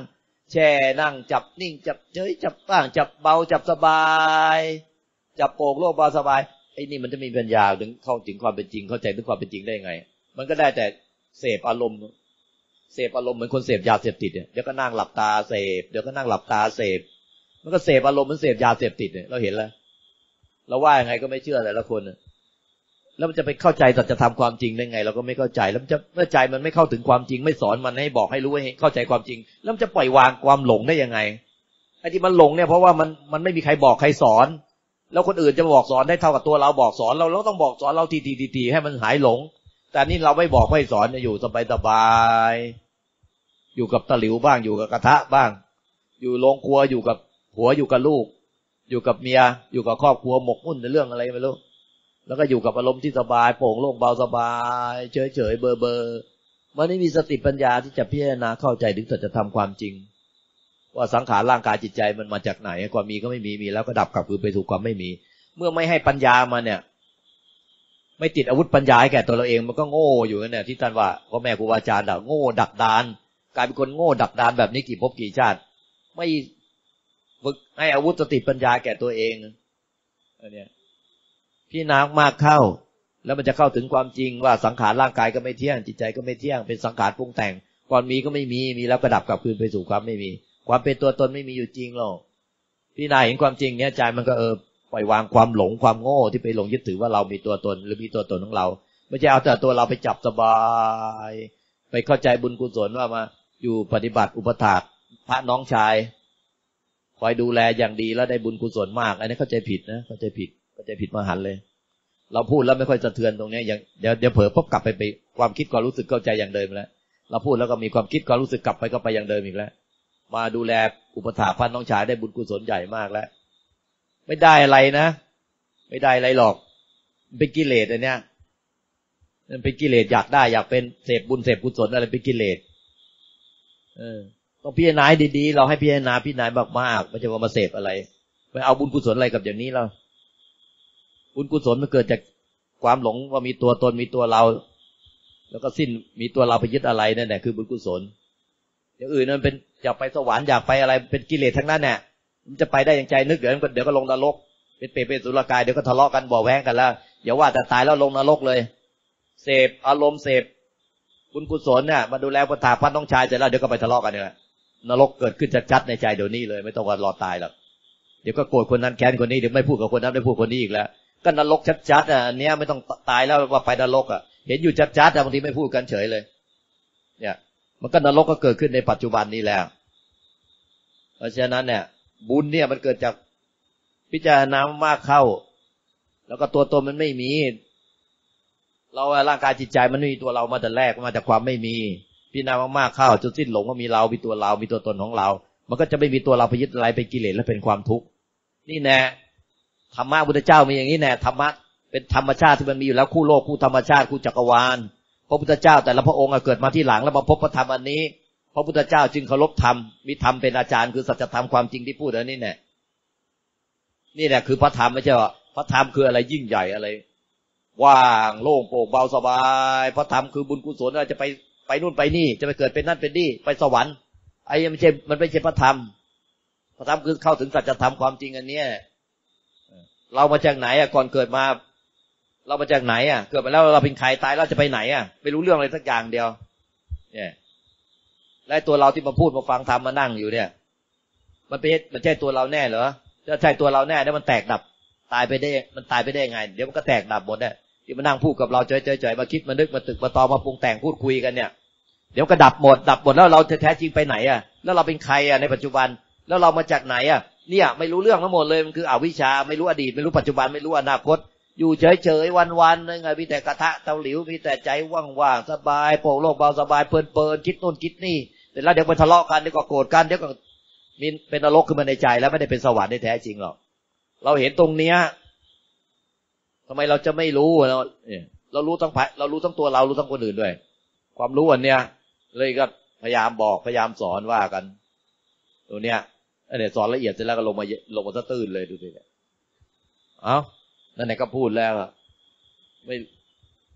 Speaker 2: แช่นั่งจับนิ่งจับเฉยจับบ้างจับเบาจับสบายจับโปร่งโล่งเบาสบายไอ้นี่มันจะมีปัญญาถึงเข้าถึงความเป็นจริงเข้าใจถึงความเป็นจริงได้ยังไงมันก็ได้แต่เสพอารมณ์เสพอารมณ์เหมือนคนเสพยาเสพติดเนี่ยเดี๋ยวก็นั่งหลับตาเสพเดี๋ยวก็นั่งหลับตาเสพมันก็เสพอารมณ์มันเสพยาเสพติดเนี่ยเราเห็นแล้วเราว่ายังไงก็ไม่เชื่อแต่ละคนแล้วมันจะไปเข้าใจสัจธรรมความจริงได้ไงเราก็ไม่เข้าใจแล้วมันจะเมื่อใจมันไม่เข้าถึงความจริงไม่สอนมันให้บอกให้รู้ให้เข้าใจความจริงแล้วมันจะปล่อยวางความหลงได้ยังไงไอ้ที่มันหลงเนี่ยเพราะว่ามันมันไม่มีใครบอกใครสอนแล้วคนอื่นจะบอกสอนได้เท่ากับตัวเราบอกสอนเราเราต้องบอกสอนเราทีทีทีทีให้มันหายหลงแต่นี่เราไม่บอกไม่สอนอยู่สบายสบายอยู่กับตะหลิวบ้างอยู่กับกระทะบ้างอยู่โรงครัวอยู่กับผัวอยู่กับลูกอยู่กับเมียอยู่กับครอบครัวหมกมุ่นในเรื่องอะไรไม่รู้แล้วก็อยู่กับอารมณ์ที่สบายโปร่งโล่งเบาสบายเฉยเฉยเบอร์เบอร์มันไม่มีสติปัญญาที่จะพิจารณาเข้าใจถึงสัจธรรมความจริงว่าสังขารร่างกายจิตใจมันมาจากไหนความมีก็ไม่มีมีแล้วก็ดับกลับคืนไปสู่ความไม่มีเมื่อไม่ให้ปัญญามาเนี่ยไม่ติดอาวุธปัญญาให้แก่ตัวเราเองมันก็โง่อยู่นั่นแหละที่ท่านว่าพ่อแม่ครูบาอาจารย์ด่าโง่ดักดานกลายเป็นคนโง่ดักดานแบบนี้กี่ภพกี่ชาติไม่ฝึกให้อาวุธสติปัญญาแก่ตัวเองอันเนี้ยพี่นางมากเข้าแล้วมันจะเข้าถึงความจริงว่าสังขารร่างกายก็ไม่เที่ยงจิตใจก็ไม่เที่ยงเป็นสังขารปรุงแต่งก่อนมีก็ไม่มีมีแล้วก็ดับกลับคืนไปสู่ความไม่มีความเป็นตัวตนไม่มีอยู่จริงหรอกพี่นายเห็นความจริงเนี้ยใจมันก็เออปล่อยวางความหลงความโง่ที่ไปหลงยึดถือว่าเรามีตัวตนหรือมีตัวตนของเราไม่ใช่เอาแต่ตัวเราไปจับสบายไปเข้าใจบุญกุศลว่ามาอยู่ปฏิบัติอุปถากพระน้องชายคอยดูแลอย่างดีแล้วได้บุญกุศลมากอันนี้เข้าใจผิดนะเข้าใจผิดเข้าใจผิดมหันต์เลยเราพูดแล้วไม่ค่อยสะเทือนตรงนี้อย่างเดี๋ยวเดี๋ยวเผลอพบกลับไปไปความคิดความรู้สึกเข้าใจอย่างเดิมแล้วเราพูดแล้วก็มีความคิดความรู้สึกกลับไปก็ไปอย่างเดิมอีกแล้วมาดูแลอุปถากพระน้องชายได้บุญกุศลใหญ่มากแล้วไม่ได้อะไรนะไม่ได้อะไรหรอกมันเป็นกิเลสอันเนี้ยมันเป็นกิเลสอยากได้อยากเป็นเสพบุญเสพกุศลอะไรเป็นกิเลสเออต้องพิจารณาดีๆเราให้พิจารณาพิจารณามากๆไม่ใช่ว่ามาเสพอะไรไปเอาบุญกุศลอะไรกับอย่างนี้เราบุญกุศลมันเกิดจากความหลงว่ามีตัวตนมีตัวเราแล้วก็สิ้นมีตัวเราไปยึดอะไรนั่นแหละคือบุญกุศลอย่างอื่นมันเป็นอยากไปสวรรค์อยากไปอะไรเป็นกิเลสทั้งนั้นแหละมันจะไปได้อย่างใจนึกเดี๋ยวเดี๋ยวก็ลงนรกเป็นเปรตเป็นสุรกายเดี๋ยวก็ทะเลาะกันบ่อแว้งกันแล้วอย่าว่าแต่ตายแล้วลงนรกเลยเสพอารมณ์เสพบุญกุศลเนี่ยมาดูแลอุปถากพระน้องชายเสร็จแล้วเดี๋ยวก็ไปทะเลาะกันนี่แหละนรกเกิดขึ้นชัดๆในใจเดี๋ยวนี้เลยไม่ต้องว่ารอตายหรอกเดี๋ยวก็โกรธคนนั้นแค้นคนนี้เดี๋ยวไม่พูดกับคนนั้นไม่พูดคนนี้อีกแล้วก็นรกชัดๆอ่ะอันเนี้ยไม่ต้องตายแล้วว่าไปนรกอ่ะเห็นอยู่ชัดๆแต่บางทีไม่พูดกันเฉยเลยเนี่ยมันก็นรกก็เกิดขึ้นในปัจจุบันนี้แล้วเพราะฉะนั้นเนี่ยบุญเนี่ยมันเกิดจากพิจารณามากเข้าแล้วก็ตัวตนมันไม่มีเราร่างกายจิตใจมันไม่มีตัวเรามาแต่แรกมาจากความไม่มีพิจารณามากๆเข้าจนสิ้นหลงว่ามีเรามีตัวเรามีตัวตนของเรามันก็จะไม่มีตัวเราไปยึดอะไรเป็นกิเลสและเป็นความทุกข์นี่แน่ธรรมะพุทธเจ้ามีอย่างนี้แน่ธรรมะเป็นธรรมชาติที่มันมีอยู่แล้วคู่โลกคู่ธรรมชาติคู่จักรวาลพระพุทธเจ้าแต่ละพระองค์เกิดมาที่หลังแล้วมาพบพระธรรมอันนี้พระพุทธเจ้าจึงเคารพธรรมมีธรรมเป็นอาจารย์คือสัจธรรมความจริงที่พูดอันนี้แน่นี่แหละคือพระธรรมไม่ใช่ว่าพระธรรมคืออะไรยิ่งใหญ่อะไรว่างโล่งโปร่งเบาสบายพระธรรมคือบุญกุศลเราจะไปไปนู่นไปนี่จะไปเกิดเป็นนั่นเป็นนี่ไปสวรรค์ไอ้ไม่ใช่มันไม่ใช่พระธรรมพระธรรมคือเข้าถึงสัจธรรมความจริงอันนี้เรามาจากไหนอ่ะก่อนเกิดมาเรามาจากไหนอ่ะเกิดมาแล้วเราเป็นใครตายแล้วจะไปไหนอ่ะไม่รู้เรื่องอะไรสักอย่างเดียวเนี่ยและตัวเราที่มาพูดมาฟังธรรมมานั่งอยู่เนี่ยมันเป็นมันใช่ตัวเราแน่เหรอถ้าใช่ตัวเราแน่แล้วมันแตกดับตายไปได้มันตายไปได้ไงเดี๋ยวมันก็แตกดับหมดเนี่ยที่มานั่งพูดกับเราเฉยๆมาคิดมานึกมาตึกมาตอมาปรุงแต่งพูดคุยกันเนี่ยเดี๋ยวก็ดับหมดดับหมดแล้วเราแท้จริงไปไหนอ่ะแล้วเราเป็นใครอ่ะในปัจจุบันแล้วเรามาจากไหนอ่ะเนี่ยไม่รู้เรื่องทั้งหมดเลยมันคืออวิชชาไม่รู้อดีตไม่รู้ปัจจุบันไม่รู้อนาคตอยู่เฉยๆวันๆนึงไงมีแต่กระทะเตาหลิวมีแต่ใจว่างๆสบายโปร่งโล่งเบาสบายเพลินๆคิดโน่นคิดนี่แต่แล้วเดี๋ยวไปทะเลาะกันเดี๋ยวก็โกรธกันเดี๋ยวก็มีเป็นนรกขึ้นมาในใจแล้วไม่ได้เป็นสวรรค์ได้แท้จริงหรอกเราเห็นตรงเนี้ยทำไมเราจะไม่รู้เราเนี่ยเรารู้ทั้งเรารู้ทั้งตัวเรารู้ทั้งคนอื่นด้วยความรู้อันเนี้ยเลยก็พยายามบอกพยายามสอนว่ากันตัวเนี้ยเนี่ยสอนละเอียดเสร็จแล้วก็ลงมาลงมาตื้นเลยดูสิเนี่ยเอ้านั่นไหนก็พูดแล้วไม่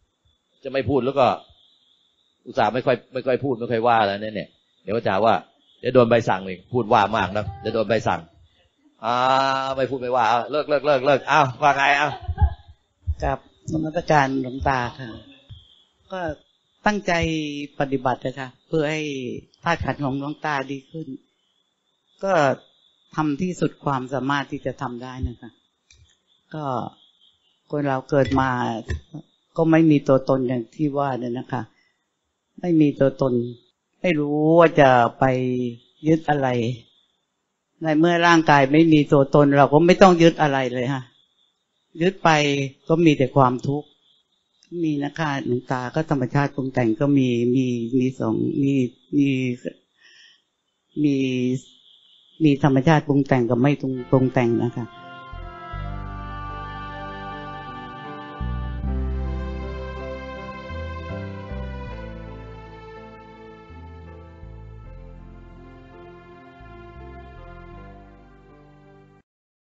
Speaker 2: จะไม่พูดแล้วก็อุตส่าห์ไม่ค่อยไม่ค่อยพูดไม่ค่อยว่าแล้วเนี่ยเดี๋ยวก็จะว่าเดี๋ยวโดนใบสั่งอีกพูดว่ามากนะเดี๋ยวโดนใบสั่งอ่าไม่พูดไม่ว่าเอาเลิกเลิกเลิกเลิกอ้าวว่าไงอ้าว
Speaker 5: กับนมัสการหลวงตาค่ะก็ตั้งใจปฏิบัตินะคะเพื่อให้ธาตุขันธ์ของหลวงตาดีขึ้นก็ทำที่สุดความสามารถที่จะทำได้นะคะก็คนเราเกิดมาก็ไม่มีตัวตนอย่างที่ว่าเนี่ยนะคะไม่มีตัวตนไม่รู้ว่าจะไปยึดอะไรในเมื่อร่างกายไม่มีตัวตนเราก็ไม่ต้องยึดอะไรเลยค่ะยึดไปก็มีแต่ความทุกข์มีนะคะหลวงตาก็ธรรมชาติปรุงแต่งก็มีมีมีสองมีมีมีมีธรรมชาติปรุงแต่งกับไม่ปรุงแต่งนะคะ